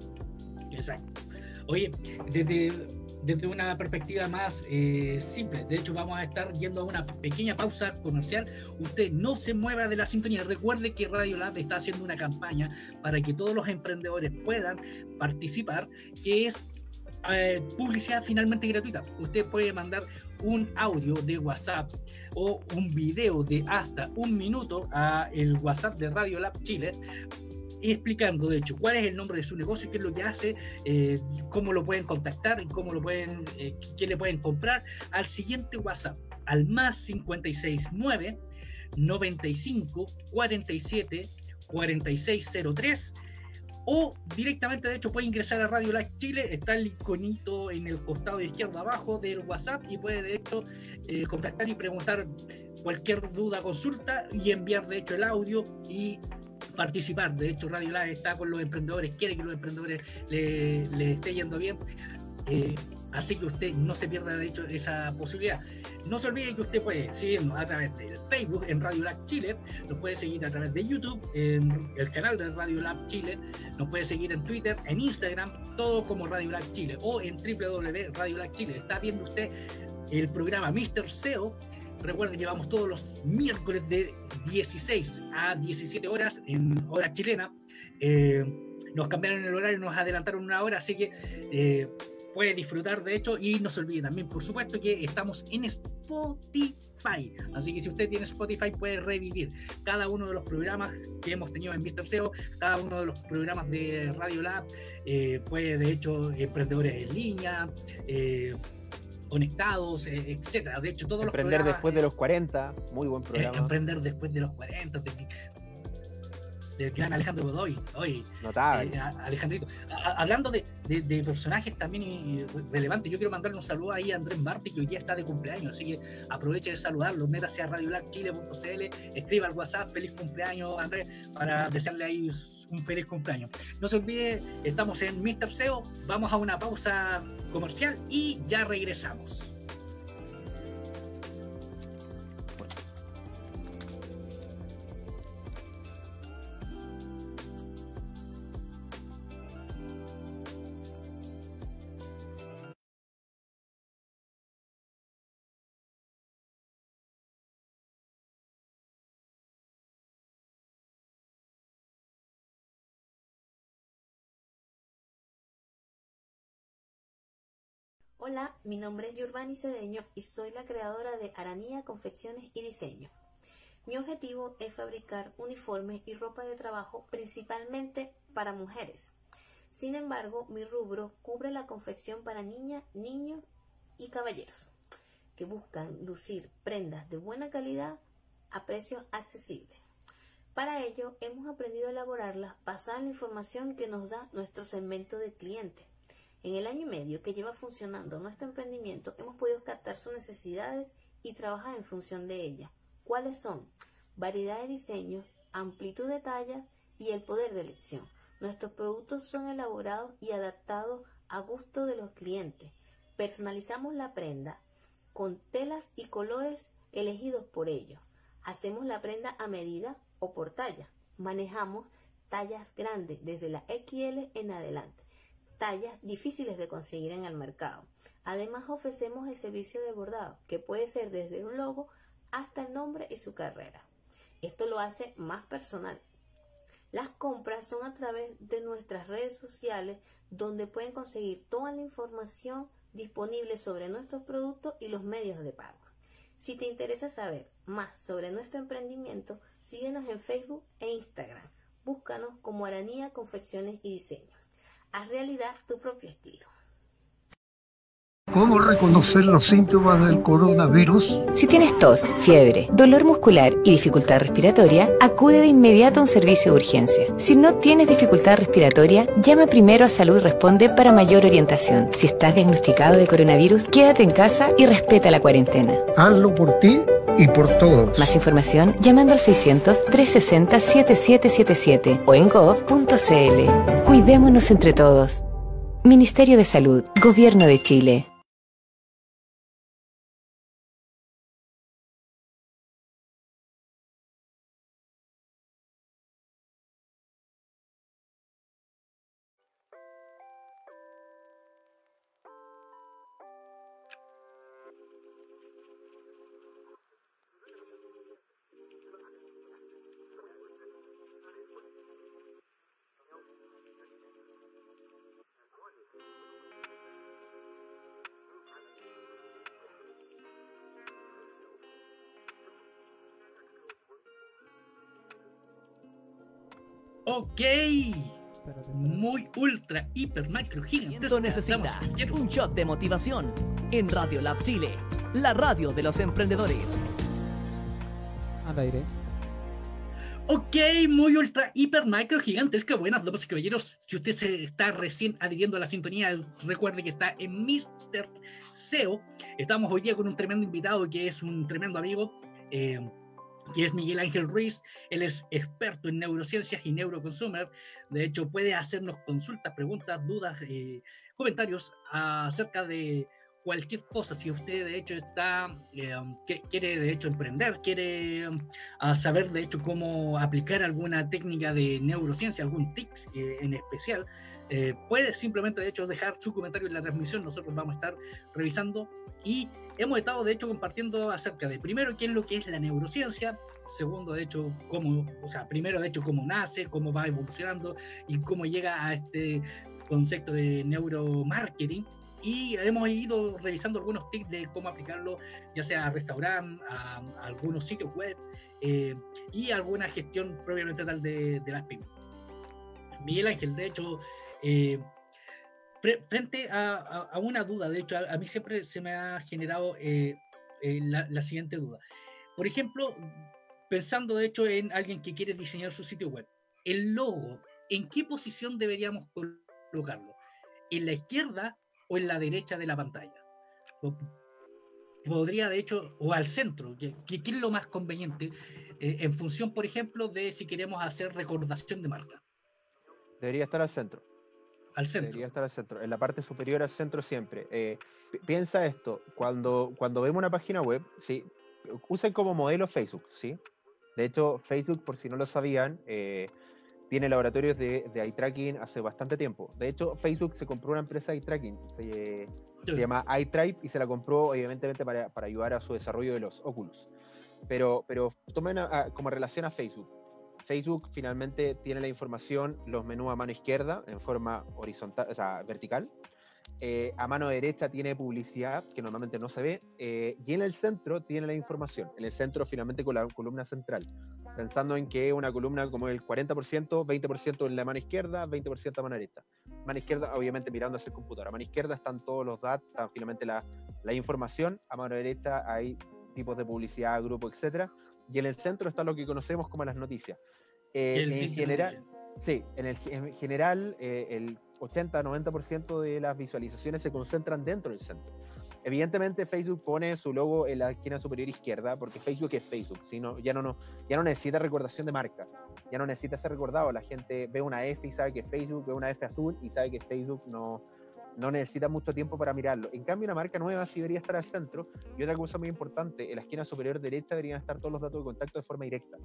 S1: Exacto. Oye, desde, desde una perspectiva más eh, simple, de hecho vamos a estar yendo a una pequeña pausa comercial. Usted no se mueva de la sintonía. Recuerde que Radio Lab está haciendo una campaña para que todos los emprendedores puedan participar, que es eh, publicidad finalmente gratuita. Usted puede mandar un audio de WhatsApp o un video de hasta un minuto a el WhatsApp de Radio Lab Chile, explicando de hecho cuál es el nombre de su negocio, qué es lo que hace, eh, cómo lo pueden contactar, cómo lo pueden, eh, qué le pueden comprar, al siguiente WhatsApp, al más cincuenta y seis nueve, noventa y cinco, cuarenta y siete, cuarenta y seis cero tres, o directamente de hecho puede ingresar a Radio Lab Chile, está el iconito en el costado izquierdo abajo del WhatsApp, y puede de hecho eh, contactar y preguntar cualquier duda, consulta, y enviar de hecho el audio y participar. De hecho Radio Lab está con los emprendedores, quiere que los emprendedores le, le esté yendo bien, eh, así que usted no se pierda de hecho esa posibilidad. No se olvide que usted puede seguirnos a través del Facebook en Radio Lab Chile, nos puede seguir a través de YouTube en el canal de Radio Lab Chile, nos puede seguir en Twitter, en Instagram, todo como Radio Lab Chile, o en w w w punto radio lab chile. Está viendo usted el programa míster C E O. Recuerden que vamos todos los miércoles de dieciséis a diecisiete horas en hora chilena. Eh, nos cambiaron el horario, nos adelantaron una hora, así que eh, puede disfrutar de hecho. Y no se olvide también, por supuesto, que estamos en Spotify. Así que si usted tiene Spotify puede revivir cada uno de los programas que hemos tenido en míster C E O, cada uno de los programas de Radio Lab. Eh, puede de hecho Emprendedores en Línea, eh, Conectados, eh, etcétera. De hecho, todos
S2: Emprender
S1: los programas,
S2: después de los cuarenta, muy buen programa.
S1: Eh, emprender después de los cuarenta, de, del gran Alejandro Godoy. Hoy,
S2: notable.
S1: Eh, Alejandrito. A, a, hablando de, de, de personajes también y, y relevantes, yo quiero mandarle un saludo ahí a Andrés Martí, que hoy día está de cumpleaños, así que aproveche de saludarlo, métase a radio lab chile punto c l, escriba al WhatsApp, feliz cumpleaños Andrés, para desearle ahí un feliz cumpleaños. No se olvide, estamos en míster C E O, vamos a una pausa comercial y ya regresamos.
S3: Hola, mi nombre es Yurvani Cedeño y soy la creadora de Aranía Confecciones y Diseño. Mi objetivo es fabricar uniformes y ropa de trabajo principalmente para mujeres. Sin embargo, mi rubro cubre la confección para niñas, niños y caballeros que buscan lucir prendas de buena calidad a precios accesibles. Para ello, hemos aprendido a elaborarlas basada en la información que nos da nuestro segmento de clientes. En el año y medio que lleva funcionando nuestro emprendimiento, hemos podido captar sus necesidades y trabajar en función de ellas. ¿Cuáles son? Variedad de diseños, amplitud de tallas y el poder de elección. Nuestros productos son elaborados y adaptados a gusto de los clientes. Personalizamos la prenda con telas y colores elegidos por ellos. Hacemos la prenda a medida o por talla. Manejamos tallas grandes, desde la equis ele en adelante, tallas difíciles de conseguir en el mercado. Además ofrecemos el servicio de bordado, que puede ser desde un logo hasta el nombre y su carrera. Esto lo hace más personal. Las compras son a través de nuestras redes sociales, donde pueden conseguir toda la información disponible sobre nuestros productos y los medios de pago. Si te interesa saber más sobre nuestro emprendimiento, síguenos en Facebook e Instagram. Búscanos como Aranía Confecciones y Diseño. Haz realidad tu propio estilo.
S4: ¿Cómo reconocer los síntomas del coronavirus?
S5: Si tienes tos, fiebre, dolor muscular y dificultad respiratoria, acude de inmediato a un servicio de urgencia. Si no tienes dificultad respiratoria, llama primero a Salud Responde para mayor orientación. Si estás diagnosticado de coronavirus, quédate en casa y respeta la cuarentena.
S4: Hazlo por ti y por todos.
S5: Más información llamando al seiscientos, trescientos sesenta, setenta y siete setenta y siete o en gov punto cl. Cuidémonos entre todos. Ministerio de Salud, Gobierno de Chile.
S1: Ok, muy ultra, hiper, macro, gigantesco.
S6: Necesita un shot de motivación en Radio Lab Chile, la radio de los emprendedores.
S2: Al aire.
S1: Ok, muy ultra, hiper, macro, gigantesca. Buenas, damas y caballeros. Si usted se está recién adhiriendo a la sintonía, recuerde que está en míster S E O. Estamos hoy día con un tremendo invitado que es un tremendo amigo. Eh, que es Miguel Ángel Ruiz. Él es experto en neurociencias y neuroconsumer. De hecho, puede hacernos consultas, preguntas, dudas, eh, comentarios acerca de cualquier cosa. Si usted, de hecho, está eh, que, quiere, de hecho, emprender, quiere um, saber, de hecho, cómo aplicar alguna técnica de neurociencia, algún tips eh, en especial, eh, puede simplemente, de hecho, dejar su comentario en la transmisión. Nosotros vamos a estar revisando y hemos estado, de hecho, compartiendo acerca de, primero, qué es lo que es la neurociencia, segundo, de hecho, cómo, o sea, primero, de hecho, cómo nace, cómo va evolucionando y cómo llega a este concepto de neuromarketing. Y hemos ido revisando algunos tips de cómo aplicarlo, ya sea a restaurantes, a, a algunos sitios web eh, y alguna gestión propiamente tal de, de las pymes. Miguel Ángel, de hecho, eh, frente a, a, a una duda, de hecho, a, a mí siempre se me ha generado eh, eh, la, la siguiente duda. Por ejemplo, pensando de hecho en alguien que quiere diseñar su sitio web, el logo, ¿en qué posición deberíamos colocarlo? ¿En la izquierda o en la derecha de la pantalla? Podría, de hecho, o al centro, que, que es lo más conveniente, eh, en función, por ejemplo, de si queremos hacer recordación de marca.
S2: Debería estar al centro.
S1: Al centro.
S2: Debería estar al centro, en la parte superior al centro siempre. Eh, piensa esto, cuando, cuando vemos una página web, ¿sí? Usen como modelo Facebook, ¿sí? De hecho, Facebook, por si no lo sabían, eh, tiene laboratorios de, de eye tracking hace bastante tiempo. De hecho, Facebook se compró una empresa de eye tracking, se, se llama iTribe, y se la compró evidentemente para, para ayudar a su desarrollo de los Oculus. Pero, pero tomen a, a, como relación a Facebook. Facebook finalmente tiene la información, los menús a mano izquierda en forma horizontal, o sea, vertical. Eh, a mano derecha tiene publicidad, que normalmente no se ve, eh, y en el centro tiene la información. En el centro finalmente con la columna central, pensando en que una columna como el cuarenta por ciento, veinte por ciento en la mano izquierda, veinte por ciento a mano derecha. Mano izquierda, obviamente mirando hacia el computador. A mano izquierda están todos los datos, están finalmente la, la información. A mano derecha hay tipos de publicidad, grupo, etcétera. Y en el centro está lo que conocemos como las noticias. Eh, en general, sí, en, el, en general eh, el ochenta a noventa por ciento de las visualizaciones se concentran dentro del centro. Evidentemente Facebook pone su logo en la esquina superior izquierda porque Facebook es Facebook, ¿sí? No, ya, no, no, ya no necesita recordación de marca, ya no necesita ser recordado. La gente ve una F y sabe que es Facebook, ve una F azul y sabe que Facebook no, no necesita mucho tiempo para mirarlo. En cambio, una marca nueva sí debería estar al centro. Y otra cosa muy importante, en la esquina superior derecha deberían estar todos los datos de contacto de forma directa.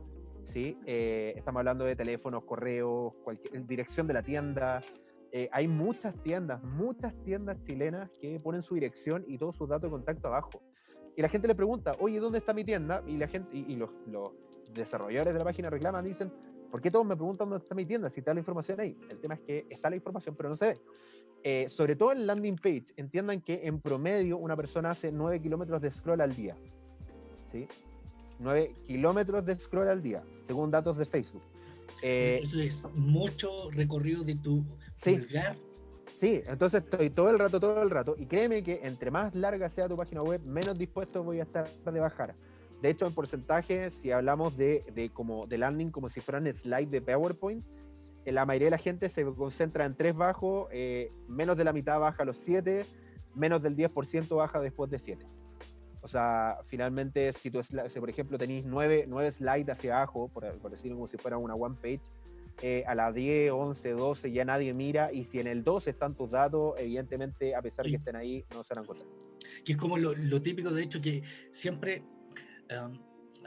S2: ¿sí? Eh, estamos hablando de teléfonos, correos, cualquier, dirección de la tienda. Eh, hay muchas tiendas, muchas tiendas chilenas que ponen su dirección y todos sus datos de contacto abajo. Y la gente le pregunta, oye, ¿dónde está mi tienda? Y la gente, y, y los, los desarrolladores de la página reclaman, dicen, ¿por qué todos me preguntan dónde está mi tienda? Si está la información ahí. El tema es que está la información, pero no se ve. Eh, sobre todo en landing page, entiendan que en promedio una persona hace nueve kilómetros de scroll al día. ¿Sí? nueve kilómetros de scroll al día, según datos de Facebook. Eh,
S1: Eso es mucho recorrido de tu
S2: sí,
S1: pulgar.
S2: Sí, entonces estoy todo el rato, todo el rato, y créeme que entre más larga sea tu página web, menos dispuesto voy a estar de bajar. De hecho, en porcentaje, si hablamos de, de, como, de landing como si fueran slide de PowerPoint, eh, la mayoría de la gente se concentra en tres bajos, eh, menos de la mitad baja a los siete, menos del diez por ciento baja después de siete. O sea, finalmente, si, tú, si por ejemplo tenéis nueve, nueve slides hacia abajo, por, por decirlo como si fuera una one page, eh, a las diez, once, doce ya nadie mira, y si en el doce están tus datos, evidentemente, a pesar de
S1: Sí.
S2: que estén ahí, no se harán contar.
S1: Que es como lo, lo típico, de hecho, que siempre um,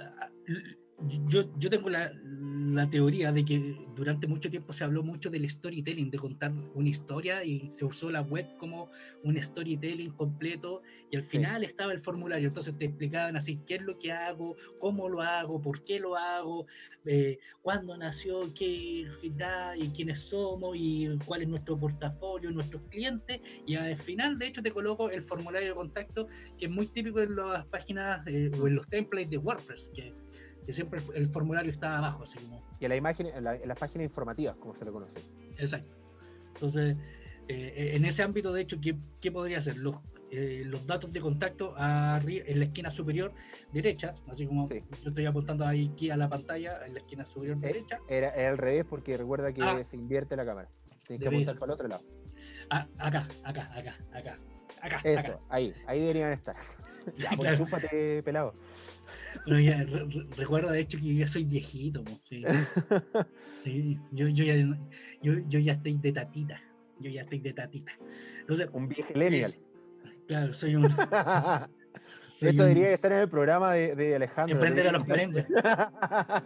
S1: yo, yo tengo la, la teoría de que durante mucho tiempo se habló mucho del storytelling, de contar una historia, y se usó la web como un storytelling completo, y al final sí. estaba el formulario, entonces te explicaban así qué es lo que hago, cómo lo hago, por qué lo hago, eh, cuándo nació, qué edad y quiénes somos y cuál es nuestro portafolio, nuestros clientes, y al final de hecho te coloco el formulario de contacto, que es muy típico en las páginas eh, o en los templates de WordPress, que que siempre el formulario está abajo, así como...
S2: Y en la imagen, en, la, en las páginas informativas, como se le conoce.
S1: Exacto. Entonces, eh, en ese ámbito, de hecho, ¿qué, qué podría ser? Los, eh, los datos de contacto arriba, en la esquina superior derecha, así como sí. yo estoy apuntando ahí aquí a la pantalla, en la esquina superior
S2: eh,
S1: derecha.
S2: Era, era al revés, porque recuerda que ah, se invierte la cámara. Tienes que apuntar para el otro lado.
S1: Ah, acá, acá, acá, acá, acá.
S2: Eso,
S1: acá.
S2: ahí, ahí deberían estar. Ya, pues, claro. Chúpate, pelado.
S1: Pero ya, re, re, recuerda de hecho que yo ya soy viejito, sí. Sí, yo, yo, ya, yo, yo ya estoy de tatita, yo ya estoy de tatita. Entonces,
S2: un viejo millennial.
S1: Claro, soy un...
S2: soy de hecho, un, diría que estar en el programa de, de Alejandro.
S1: Emprender a los cuarenta.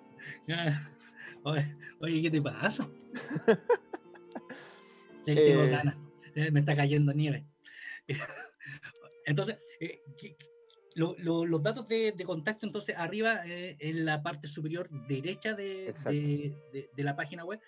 S1: oye, oye, ¿qué te pasa? Tengo eh... ganas, me está cayendo nieve. Entonces, eh, Lo, lo, los datos de, de contacto, entonces, arriba eh, en la parte superior derecha de, de, de, de la página web,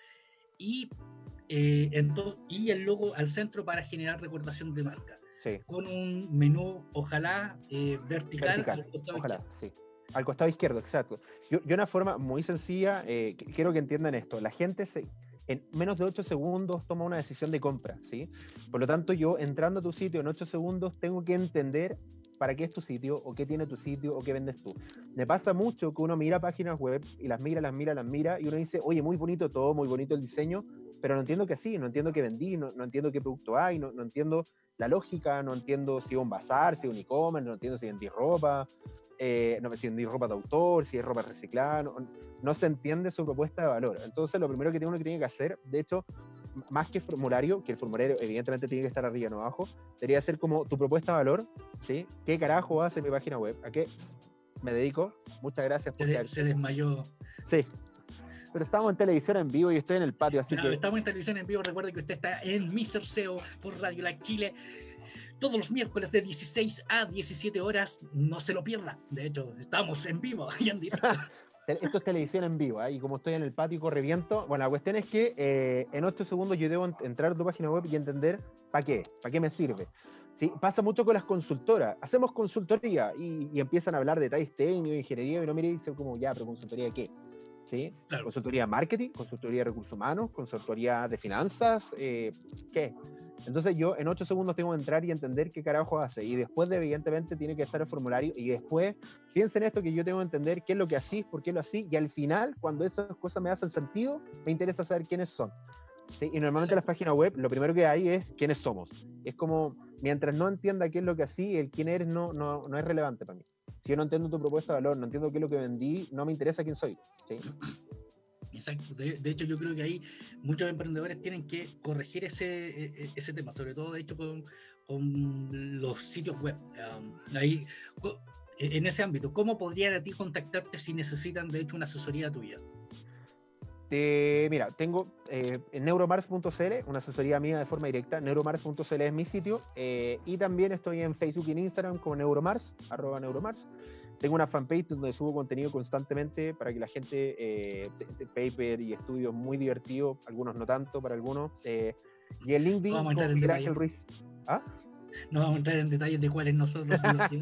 S1: y, eh, entonces, y el logo al centro para generar recordación de marca,
S2: sí.
S1: con un menú, ojalá, eh, vertical,
S2: vertical.
S1: Al costado
S2: ojalá,
S1: izquierdo.
S2: sí. Al costado izquierdo, exacto. Yo, yo una forma muy sencilla, eh, quiero que entiendan esto, la gente se... en menos de ocho segundos toma una decisión de compra, ¿sí? Por lo tanto, yo entrando a tu sitio en ocho segundos tengo que entender para qué es tu sitio, o qué tiene tu sitio, o qué vendes tú. Me pasa mucho que uno mira páginas web, y las mira, las mira, las mira, y uno dice, oye, muy bonito todo, muy bonito el diseño, pero no entiendo qué sí, no entiendo qué vendí, no, no entiendo qué producto hay, no, no entiendo la lógica, no entiendo si es un bazar, si es un e-commerce, no entiendo si vendí ropa, eh, no, si vendí ropa de autor, si es ropa reciclada, no, no se entiende su propuesta de valor. Entonces, lo primero que uno que tiene que hacer, de hecho, más que formulario, que el formulario evidentemente tiene que estar arriba, no abajo, debería ser como tu propuesta de valor, ¿sí? ¿Qué carajo hace mi página web? ¿A qué me dedico? Muchas gracias por...
S1: Se, de, se desmayó.
S2: Sí. Pero estamos en televisión en vivo y estoy en el patio, así
S1: claro,
S2: que...
S1: Estamos en televisión en vivo, recuerde que usted está en míster S E O por Radio Lac Chile, todos los miércoles de dieciséis a diecisiete horas, no se lo pierda. De hecho, estamos en vivo y en directo.
S2: Esto es televisión en vivo, ¿eh? Y como estoy en el patio y corre viento, bueno, la cuestión es que eh, en ocho segundos yo debo entrar a tu página web y entender para qué, para qué me sirve. ¿Sí? Pasa mucho con las consultoras, hacemos consultoría y, y empiezan a hablar de detalles técnicos, ingeniería, y no mire y dicen como, ya, pero ¿consultoría de qué? ¿Sí? Claro. Consultoría de marketing, consultoría de recursos humanos, consultoría de finanzas, eh, ¿qué? Entonces yo en ocho segundos tengo que entrar y entender qué carajo hace, y después de, evidentemente tiene que estar el formulario, y después piensen esto, que yo tengo que entender qué es lo que hacís, por qué lo hacís, y al final, cuando esas cosas me hacen sentido, me interesa saber quiénes son. ¿Sí? Y normalmente en las páginas web lo primero que hay es quiénes somos. Es como, mientras no entienda qué es lo que así, el quién eres no, no, no es relevante para mí. Si yo no entiendo tu propuesta de valor, no entiendo qué es lo que vendí, no me interesa quién soy. ¿Sí?
S1: Exacto, de, de hecho yo creo que ahí muchos emprendedores tienen que corregir ese, ese tema, sobre todo de hecho con, con los sitios web. Um, ahí en ese ámbito, ¿cómo podrían a ti contactarte si necesitan, de hecho, una asesoría tuya?
S2: Eh, mira, tengo eh, en neuromars punto c l una asesoría mía de forma directa. neuromars punto c l es mi sitio, eh, y también estoy en Facebook y en Instagram como neuromars, arroba neuromars. Tengo una fanpage donde subo contenido constantemente para que la gente, eh, de, de paper y estudios muy divertidos, algunos no tanto para algunos, eh, y el LinkedIn
S1: No vamos a
S2: como
S1: entrar en
S2: Miguel
S1: detalle.
S2: Ángel Ruiz. ¿Ah?
S1: No vamos a entrar en detalles de cuáles nosotros divertidos.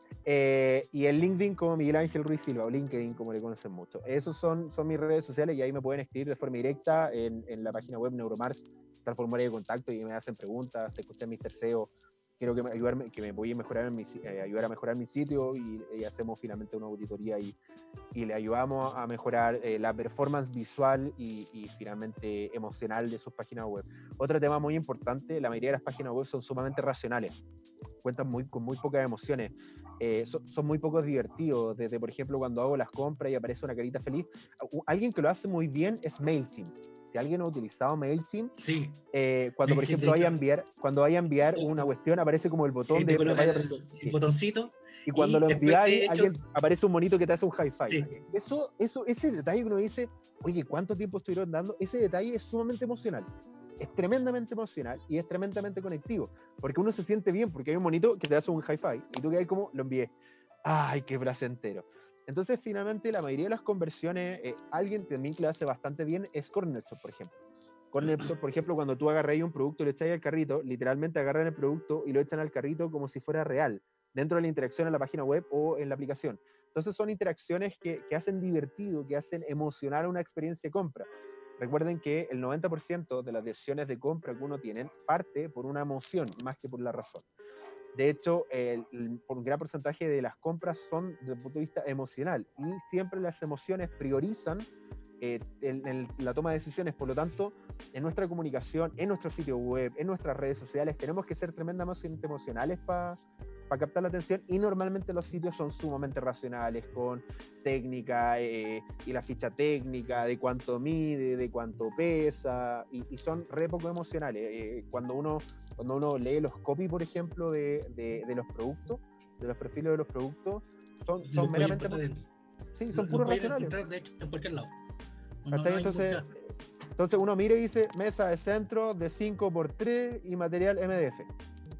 S2: Eh, y el LinkedIn como Miguel Ángel Ruiz Silva, o LinkedIn como le conocen mucho. Esos son, son mis redes sociales, y ahí me pueden escribir de forma directa en, en la página web Neuromars. Está el formulario de contacto y me hacen preguntas. Te escuché en mister S E O, quiero que me, ayudarme, que me voy a mejorar en mi, eh, ayudar a mejorar mi sitio, y, y hacemos finalmente una auditoría y, y le ayudamos a mejorar eh, la performance visual y, y finalmente emocional de sus páginas web. Otro tema muy importante: la mayoría de las páginas web son sumamente racionales, cuentan muy, con muy pocas emociones, eh, son, son muy pocos divertidos, desde por ejemplo cuando hago las compras y aparece una carita feliz. Alguien que lo hace muy bien es MailChimp. Si alguien ha utilizado MailChimp,
S1: Sí.
S2: eh, cuando por
S1: Sí,
S2: ejemplo
S1: de
S2: vaya a
S1: hecho.
S2: enviar, cuando vaya a enviar una cuestión, aparece como el botón
S1: Sí, te
S2: de
S1: coloca
S2: vaya
S1: el,
S2: a-
S1: el botoncito.
S2: y cuando
S1: y
S2: lo
S1: después,
S2: envías,
S1: de hecho,
S2: alguien aparece un monito que te hace un high five.
S1: Sí.
S2: Eso, eso, ese detalle que uno dice, oye, ¿cuánto tiempo estuvieron dando? Ese detalle es sumamente emocional. Es tremendamente emocional y es tremendamente conectivo, porque uno se siente bien, porque hay un monito que te hace un high five y tú quedas como, lo envié. ¡Ay, qué placentero! Entonces, finalmente, la mayoría de las conversiones, eh, alguien también que lo hace bastante bien es Corner Shop, por ejemplo. Corner Shop, por ejemplo, cuando tú agarras ahí un producto y lo echáis al carrito, literalmente agarran el producto y lo echan al carrito como si fuera real, dentro de la interacción en la página web o en la aplicación. Entonces son interacciones que, que hacen divertido, que hacen emocionar una experiencia de compra. Recuerden que el noventa por ciento de las decisiones de compra que uno tiene parte por una emoción más que por la razón. De hecho, el, el, por un gran porcentaje de las compras son desde el punto de vista emocional, y siempre las emociones priorizan eh, en, en la toma de decisiones. Por lo tanto, en nuestra comunicación, en nuestro sitio web, en nuestras redes sociales, tenemos que ser tremendamente emocionales para pa captar la atención, y normalmente los sitios son sumamente racionales, con técnica eh, y la ficha técnica de cuánto mide, de cuánto pesa, y, y son re poco emocionales. Eh, cuando uno Cuando uno lee los copy, por ejemplo, de, de, de los productos, de los perfiles de los productos, son, son meramente... Sí, son puros racionales.
S1: De hecho, en cualquier lado.
S2: No, no entonces, entonces uno mira y dice, mesa de centro de cinco por tres y material M D F.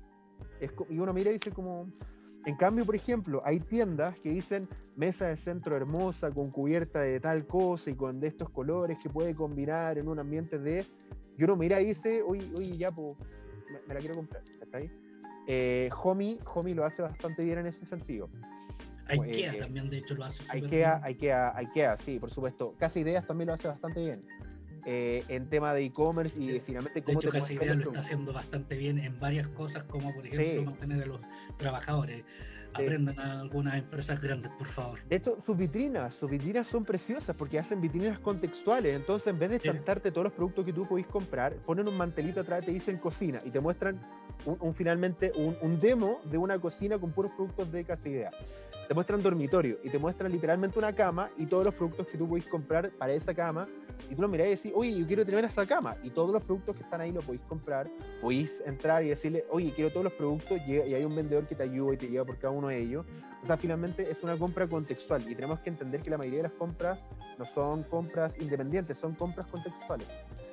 S2: Es, y uno mira y dice como... En cambio, por ejemplo, hay tiendas que dicen mesa de centro hermosa, con cubierta de tal cosa y con de estos colores que puede combinar en un ambiente de... Y uno mira y dice, oye, oye ya, pues... Me, me la quiero comprar, ¿está ahí? Eh, Homey, Homey lo hace bastante bien en ese sentido.
S1: IKEA
S2: eh,
S1: también, de hecho, lo hace.
S2: IKEA, IKEA, IKEA, sí, por supuesto. Casa Ideas también lo hace bastante bien. Eh, en tema de e-commerce y de, finalmente cómo
S1: de hecho,
S2: te
S1: Casa Ideas lo está haciendo bastante bien en varias cosas, como por ejemplo sí. mantener a los trabajadores. Sí. Aprendan a algunas empresas grandes, por favor.
S2: De hecho, sus vitrinas, sus vitrinas son preciosas porque hacen vitrinas contextuales. Entonces, en vez de chantarte sí. todos los productos que tú podéis comprar, ponen un mantelito atrás, te dicen cocina y te muestran un, un finalmente un, un demo de una cocina con puros productos de Casa Ideas. Te muestran dormitorio y te muestran literalmente una cama y todos los productos que tú podéis comprar para esa cama, y tú lo mirás y decís, oye, yo quiero tener esa cama, y todos los productos que están ahí los podéis comprar, podéis entrar y decirle, oye, quiero todos los productos, y hay un vendedor que te ayuda y te lleva por cada uno de ellos. O sea, finalmente es una compra contextual, y tenemos que entender que la mayoría de las compras no son compras independientes, son compras contextuales.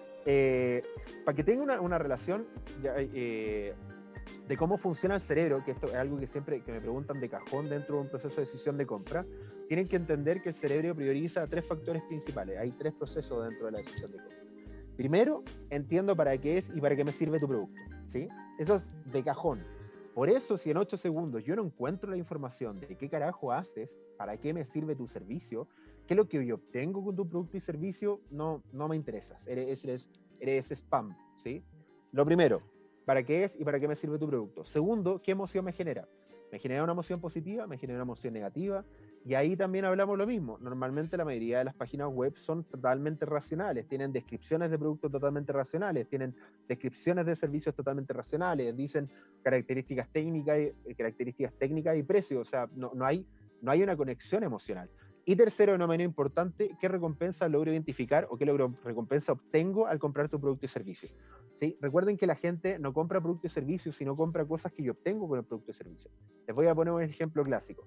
S2: Eh, para que tenga una, una relación ya, eh, de cómo funciona el cerebro, que esto es algo que siempre que me preguntan de cajón dentro de un proceso de decisión de compra, tienen que entender que el cerebro prioriza tres factores principales. Hay tres procesos dentro de la decisión de compra. Primero, entiendo para qué es y para qué me sirve tu producto, ¿sí? Eso es de cajón. Por eso, si en ocho segundos yo no encuentro la información de qué carajo haces, para qué me sirve tu servicio, qué es lo que yo obtengo con tu producto y servicio, no, no me interesas. Eres, eres, eres spam, ¿sí? Lo primero, ¿para qué es y para qué me sirve tu producto? Segundo, ¿qué emoción me genera? ¿Me genera una emoción positiva? ¿Me genera una emoción negativa? Y ahí también hablamos lo mismo. Normalmente la mayoría de las páginas web son totalmente racionales, tienen descripciones de productos totalmente racionales, tienen descripciones de servicios totalmente racionales, dicen características técnicas y, características técnicas y precios, o sea, no, no, hay, no hay una conexión emocional. Y tercero, no menos importante, ¿qué recompensa logro identificar o qué logro, recompensa obtengo al comprar tu producto y servicio? ¿Sí? Recuerden que la gente no compra producto y servicio, sino compra cosas que yo obtengo con el producto y servicio. Les voy a poner un ejemplo clásico.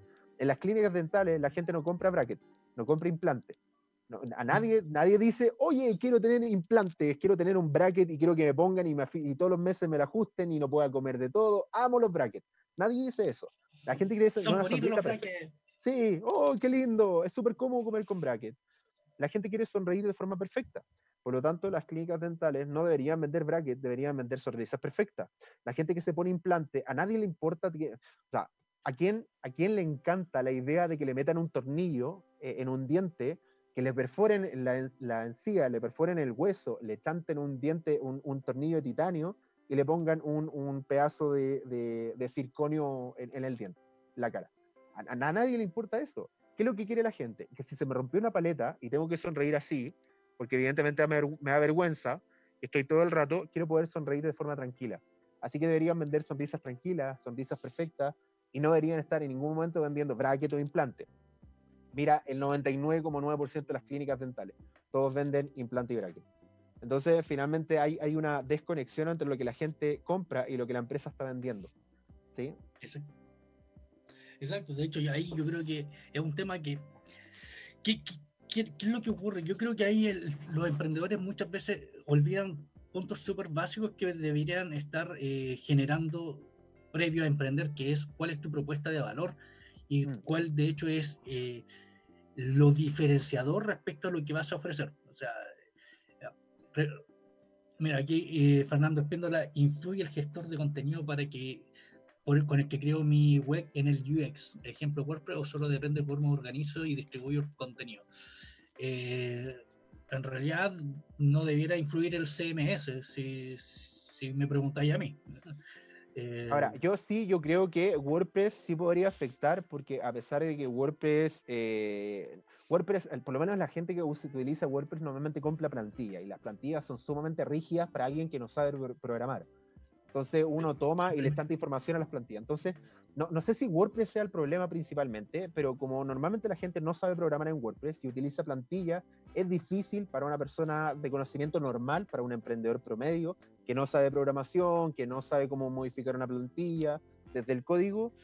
S2: En las clínicas dentales la gente no compra bracket, no compra implante. No, a nadie, nadie dice, oye, quiero tener implantes, quiero tener un bracket y quiero que me pongan y, me, y todos los meses me lo ajusten y no pueda comer de todo. Amo los brackets. Nadie dice eso. La gente quiere eso.
S1: Son
S2: una
S1: bonitos
S2: sonrisa
S1: los
S2: perfecta.
S1: brackets.
S2: Sí, oh, qué lindo, es súper cómodo comer con bracket. La gente quiere sonreír de forma perfecta. Por lo tanto, las clínicas dentales no deberían vender brackets, deberían vender sonrisas perfectas. La gente que se pone implante, a nadie le importa, que, o sea, ¿a quién, ¿a quién le encanta la idea de que le metan un tornillo eh, en un diente, que le perforen la, la encía, le perforen el hueso, le chanten un diente, un, un tornillo de titanio y le pongan un, un pedazo de, de, de circonio en, en el diente, la cara? A, a nadie le importa eso. ¿Qué es lo que quiere la gente? Que si se me rompió una paleta y tengo que sonreír así, porque evidentemente me, me da vergüenza, estoy todo el rato, quiero poder sonreír de forma tranquila. Así que deberían vender sonrisas tranquilas, sonrisas perfectas, y no deberían estar en ningún momento vendiendo bracket o implante. Mira, el noventa y nueve coma nueve por ciento de las clínicas dentales, todos venden implante y bracket. Entonces, finalmente hay, hay una desconexión entre lo que la gente compra y lo que la empresa está vendiendo. ¿Sí?
S1: Exacto. Exacto, de hecho, ahí yo creo que es un tema que... ¿Qué, qué, qué, qué es lo que ocurre? Yo creo que ahí el, los emprendedores muchas veces olvidan puntos súper básicos que deberían estar eh, generando previo a emprender, que es cuál es tu propuesta de valor y mm. cuál de hecho es eh, lo diferenciador respecto a lo que vas a ofrecer. O sea, re, mira, aquí eh, Fernando Espíndola, influye el gestor de contenido para que Por, con el que creo mi web en el U X, ejemplo WordPress, o solo depende de cómo organizo y distribuyo el contenido. Eh, en realidad no debiera influir el C M S, si, si me preguntáis a mí. Eh,
S2: Ahora, yo sí, yo creo que WordPress sí podría afectar, porque a pesar de que WordPress, eh, WordPress, por lo menos la gente que usa, utiliza WordPress normalmente compra plantilla, y las plantillas son sumamente rígidas para alguien que no sabe programar. Entonces uno toma y le chanta información a las plantillas. Entonces, no, no sé si WordPress sea el problema principalmente, pero como normalmente la gente no sabe programar en WordPress, si utiliza plantilla, es difícil para una persona de conocimiento normal, para un emprendedor promedio, que no sabe programación, que no sabe cómo modificar una plantilla desde el código,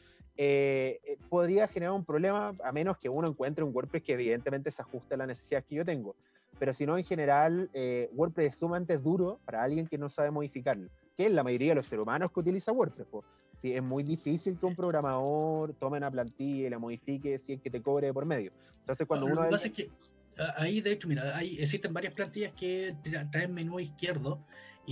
S2: eh, eh, podría generar un problema, a menos que uno encuentre un WordPress que evidentemente se ajuste a las necesidades que yo tengo. Pero si no, en general, eh, WordPress es sumamente duro para alguien que no sabe modificarlo, que es la mayoría de los seres humanos que utiliza WordPress. Pues. Sí, es muy difícil que un programador tome una plantilla y la modifique si es que te cobre por medio. Entonces, cuando
S1: no,
S2: uno...
S1: Lo que
S2: hay...
S1: pasa es que ahí, de hecho, mira, hay, existen varias plantillas que traen menú izquierdo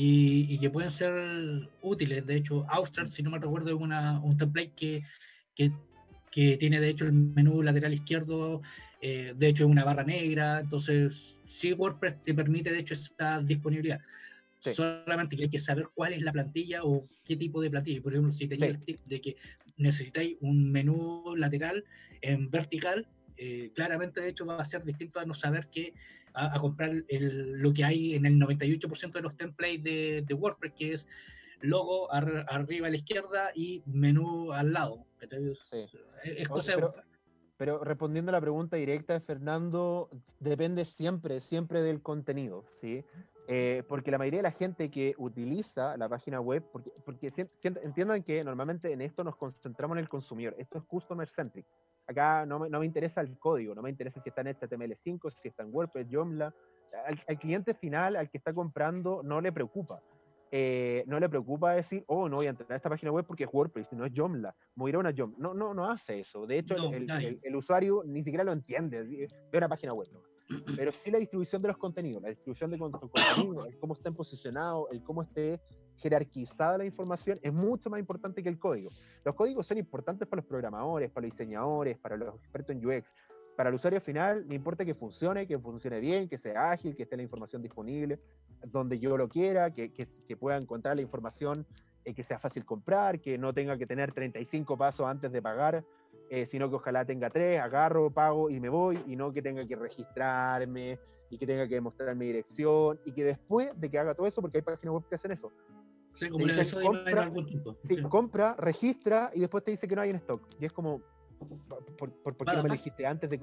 S1: y, y que pueden ser útiles. De hecho, Austral, si no me recuerdo, es una, un template que, que, que tiene, de hecho, el menú lateral izquierdo, eh, de hecho, es una barra negra. Entonces, sí, WordPress te permite, de hecho, esta disponibilidad. Sí. Solamente que hay que saber cuál es la plantilla o qué tipo de plantilla. Por ejemplo, si tenéis sí. el tip de que necesitáis un menú lateral en vertical, eh, claramente de hecho va a ser distinto a no saber que a, a comprar el, lo que hay en el noventa y ocho por ciento de los templates de, de WordPress, que es logo ar, arriba a la izquierda y menú al lado.
S2: Sí.
S1: Es cosa
S2: Oye,
S1: de
S2: pero, pero respondiendo a la pregunta directa de Fernando, depende siempre, siempre del contenido, ¿sí? Eh, porque la mayoría de la gente que utiliza la página web, porque, porque si, si, entiendan que normalmente en esto nos concentramos en el consumidor, esto es customer centric. Acá no me, no me interesa el código, no me interesa si está en H T M L cinco, si está en WordPress, Joomla. Al, al cliente final, al que está comprando, no le preocupa. Eh, no le preocupa decir, oh, no voy a entrar a esta página web porque es WordPress, no es Joomla, me voy a ir a una Joomla. No, no, no hace eso. De hecho, no, el, el, el usuario ni siquiera lo entiende, ve una página web, ¿no? Pero sí la distribución de los contenidos, la distribución de contenido, el cómo estén posicionados, el cómo esté jerarquizada la información, es mucho más importante que el código. Los códigos son importantes para los programadores, para los diseñadores, para los expertos en U X. Para el usuario final, me importa que funcione, que funcione bien, que sea ágil, que esté la información disponible donde yo lo quiera, que, que, que pueda encontrar la información, eh, que sea fácil comprar, que no tenga que tener treinta y cinco pasos antes de pagar, eh, sino que ojalá tenga tres, agarro, pago y me voy, y no que tenga que registrarme y que tenga que demostrar mi dirección, y que después de que haga todo eso, porque hay páginas web que hacen eso,
S1: sí, como dicen, eso compra, algún tiempo.
S2: Sí, sí. compra, registra y después te dice que no hay en stock. Y es como, ¿por, por, por qué no me dijiste antes de...?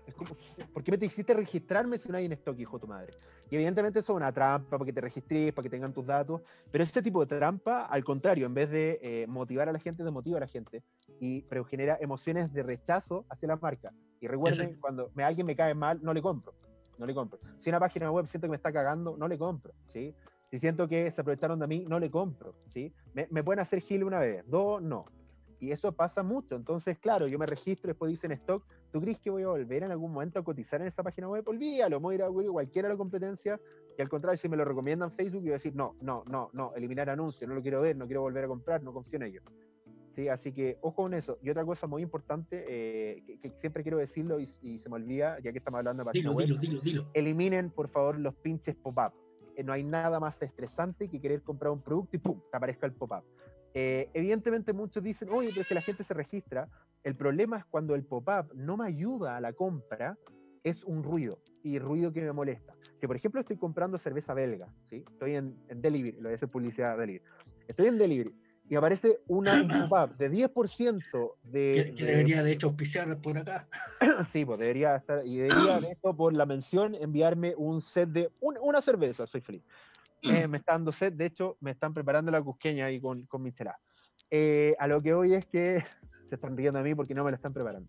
S2: Es como, ¿por qué me te hiciste registrarme si no hay en stock, hijo de tu madre? Y evidentemente eso es una trampa para que te registres, para que tengan tus datos, pero este tipo de trampa, al contrario, en vez de eh, motivar a la gente, desmotiva a la gente, y, pero genera emociones de rechazo hacia la marca. Y recuerden, Exacto. cuando me, alguien me cae mal, no le compro, no le compro. Si una página web siento que me está cagando, no le compro, ¿sí? Si siento que se aprovecharon de mí, no le compro, ¿sí? Me, me pueden hacer gil una vez, dos, no. Y eso pasa mucho. Entonces, claro, yo me registro, después dicen stock. ¿Tú crees que voy a volver en algún momento a cotizar en esa página web? Olvídalo, voy a ir a Google, cualquiera de la competencia. Y al contrario, si me lo recomiendan Facebook, yo voy a decir, no, no, no, no, eliminar anuncios, no lo quiero ver, no quiero volver a comprar, no confío en ellos. ¿Sí? Así que, ojo con eso. Y otra cosa muy importante, eh, que, que siempre quiero decirlo y, y se me olvida, ya que estamos hablando de página
S1: dilo,
S2: web,
S1: dilo, dilo, dilo.
S2: Eliminen, por favor, los pinches pop-up. Eh, no hay nada más estresante que querer comprar un producto y ¡pum!, te aparezca el pop-up. Eh, evidentemente muchos dicen, oye, pero es que la gente se registra. El problema es cuando el pop-up no me ayuda a la compra, es un ruido, y ruido que me molesta. Si por ejemplo estoy comprando cerveza belga, ¿sí? Estoy en, en Delivery, lo voy a hacer publicidad Delivery, estoy en Delivery, y aparece una, un pop-up de diez por ciento de...
S1: Que, que
S2: de...
S1: debería de hecho auspiciar por acá.
S2: Sí, pues debería estar, y debería de esto por la mención enviarme un set de, un, una cerveza, soy feliz. Eh, me está dando sed, de hecho me están preparando la cusqueña ahí con, con michelada. Eh, a lo que voy es que se están riendo de mí porque no me la están preparando.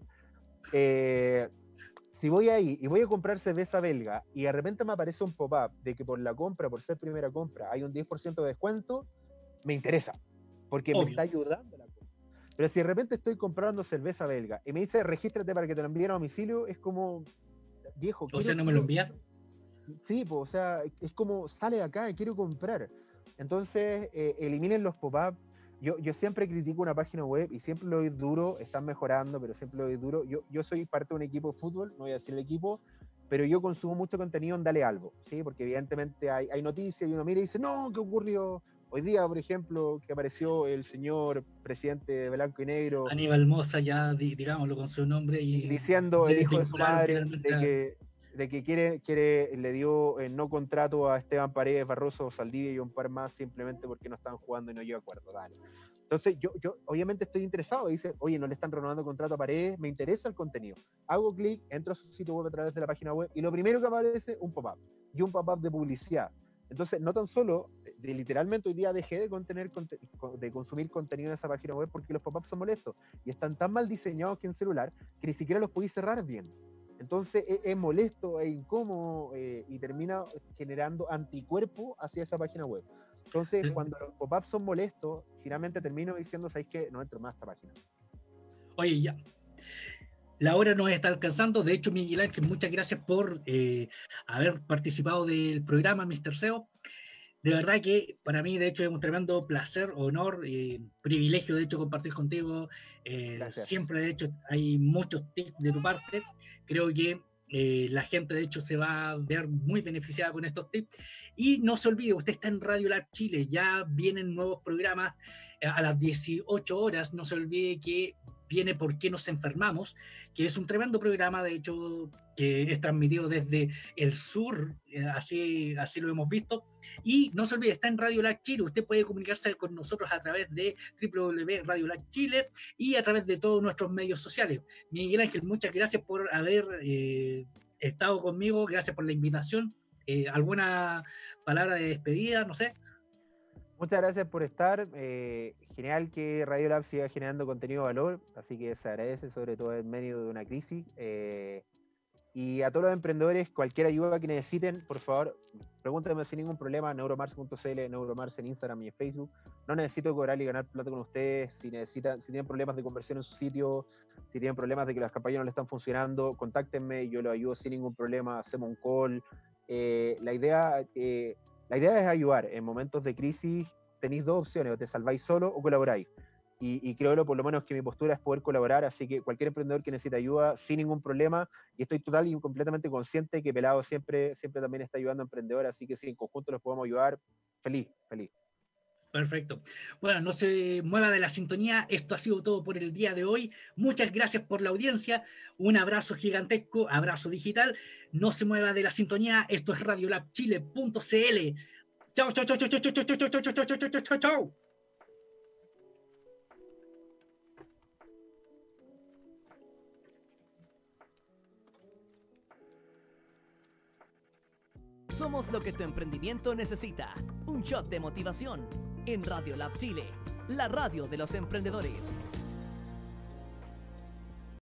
S2: Eh, si voy ahí y voy a comprar cerveza belga y de repente me aparece un pop-up de que por la compra, por ser primera compra, hay un diez por ciento de descuento, me interesa, porque Obvio. me está ayudando la compra. Pero si de repente estoy comprando cerveza belga y me dice regístrate para que te lo envíen a domicilio, es como, viejo,
S1: o sea, no me lo envían.
S2: Sí, pues, o sea, es como, sale de acá, quiero comprar. Entonces, eh, eliminen los pop-up. Yo, yo siempre critico una página web y siempre lo doy duro, están mejorando, pero siempre lo doy duro. Yo, yo soy parte de un equipo de fútbol, no voy a decir el equipo, pero yo consumo mucho contenido en Dale Albo, ¿sí? Porque evidentemente hay, hay noticias y uno mira y dice, no, ¿qué ocurrió? Hoy día, por ejemplo, que apareció el señor presidente de Blanco y Negro.
S1: Aníbal Mosa, ya digámoslo con su nombre. Y
S2: diciendo el hijo de su madre de que... de que quiere, quiere le dio el no contrato a Esteban Paredes, Barroso, Saldivia y un par más simplemente porque no están jugando y no llegó a acuerdo. Dale. Entonces yo, yo obviamente estoy interesado, dice, oye, no le están renovando contrato a Paredes, me interesa el contenido. Hago clic, entro a su sitio web a través de la página web y lo primero que aparece, un pop-up. Y un pop-up de publicidad. Entonces, no tan solo, de, literalmente hoy día dejé de, contener, de consumir contenido en esa página web porque los pop-ups son molestos y están tan mal diseñados que en celular que ni siquiera los podéis cerrar bien. Entonces es, es molesto, es incómodo eh, y termina generando anticuerpo hacia esa página web. Entonces, cuando los pop-ups son molestos, finalmente termino diciendo, ¿sabéis qué? No entro más a esta página.
S1: Oye, ya. La hora nos está alcanzando. De hecho, Miguel Ángel, muchas gracias por eh, haber participado del programa mister S E O. De verdad que para mí, de hecho, es un tremendo placer, honor, eh, privilegio, de hecho, compartir contigo. Eh, siempre, de hecho, hay muchos tips de tu parte. Creo que eh, la gente, de hecho, se va a ver muy beneficiada con estos tips. Y no se olvide, usted está en Radio Lab Chile, ya vienen nuevos programas eh, a las dieciocho horas. No se olvide que viene ¿Por qué nos enfermamos?, que es un tremendo programa, de hecho, que es transmitido desde el sur, eh, así, así lo hemos visto. Y no se olvide, está en Radio Lab Chile, usted puede comunicarse con nosotros a través de doble u doble u doble u punto radio lab chile y a través de todos nuestros medios sociales. Miguel Ángel, muchas gracias por haber eh, estado conmigo, gracias por la invitación. Eh, ¿Alguna palabra de despedida? No sé.
S2: Muchas gracias por estar. Eh, genial que Radio Lab siga generando contenido de valor, así que se agradece, sobre todo en medio de una crisis. Eh, y a todos los emprendedores, cualquier ayuda que necesiten, por favor, pregúntenme sin ningún problema, neuromarce punto c l, neuromarce en Instagram y en Facebook. No necesito cobrar y ganar plata con ustedes. Si necesitan, si tienen problemas de conversión en su sitio, si tienen problemas de que las campañas no le están funcionando, contáctenme, yo los ayudo sin ningún problema, hacemos un call. Eh, la idea... Eh, La idea es ayudar. En momentos de crisis tenéis dos opciones, o te salváis solo o colaboráis. Y, y creo que por lo menos que mi postura es poder colaborar, así que cualquier emprendedor que necesite ayuda, sin ningún problema, y estoy total y completamente consciente que Pelado siempre, siempre también está ayudando a emprendedores, así que si en conjunto los podemos ayudar, feliz, feliz.
S1: Perfecto. Bueno, no se mueva de la sintonía. Esto ha sido todo por el día de hoy. Muchas gracias por la audiencia. Un abrazo gigantesco, abrazo digital. No se mueva de la sintonía. Esto es radio lab chile punto c l. Chao, chao, chao, chao, chao, chao, chao, chao, chao, chao, chao, chao, chao, chao.
S6: Somos lo que tu emprendimiento necesita. Un shot de motivación en Radio Lab Chile, la radio de los emprendedores.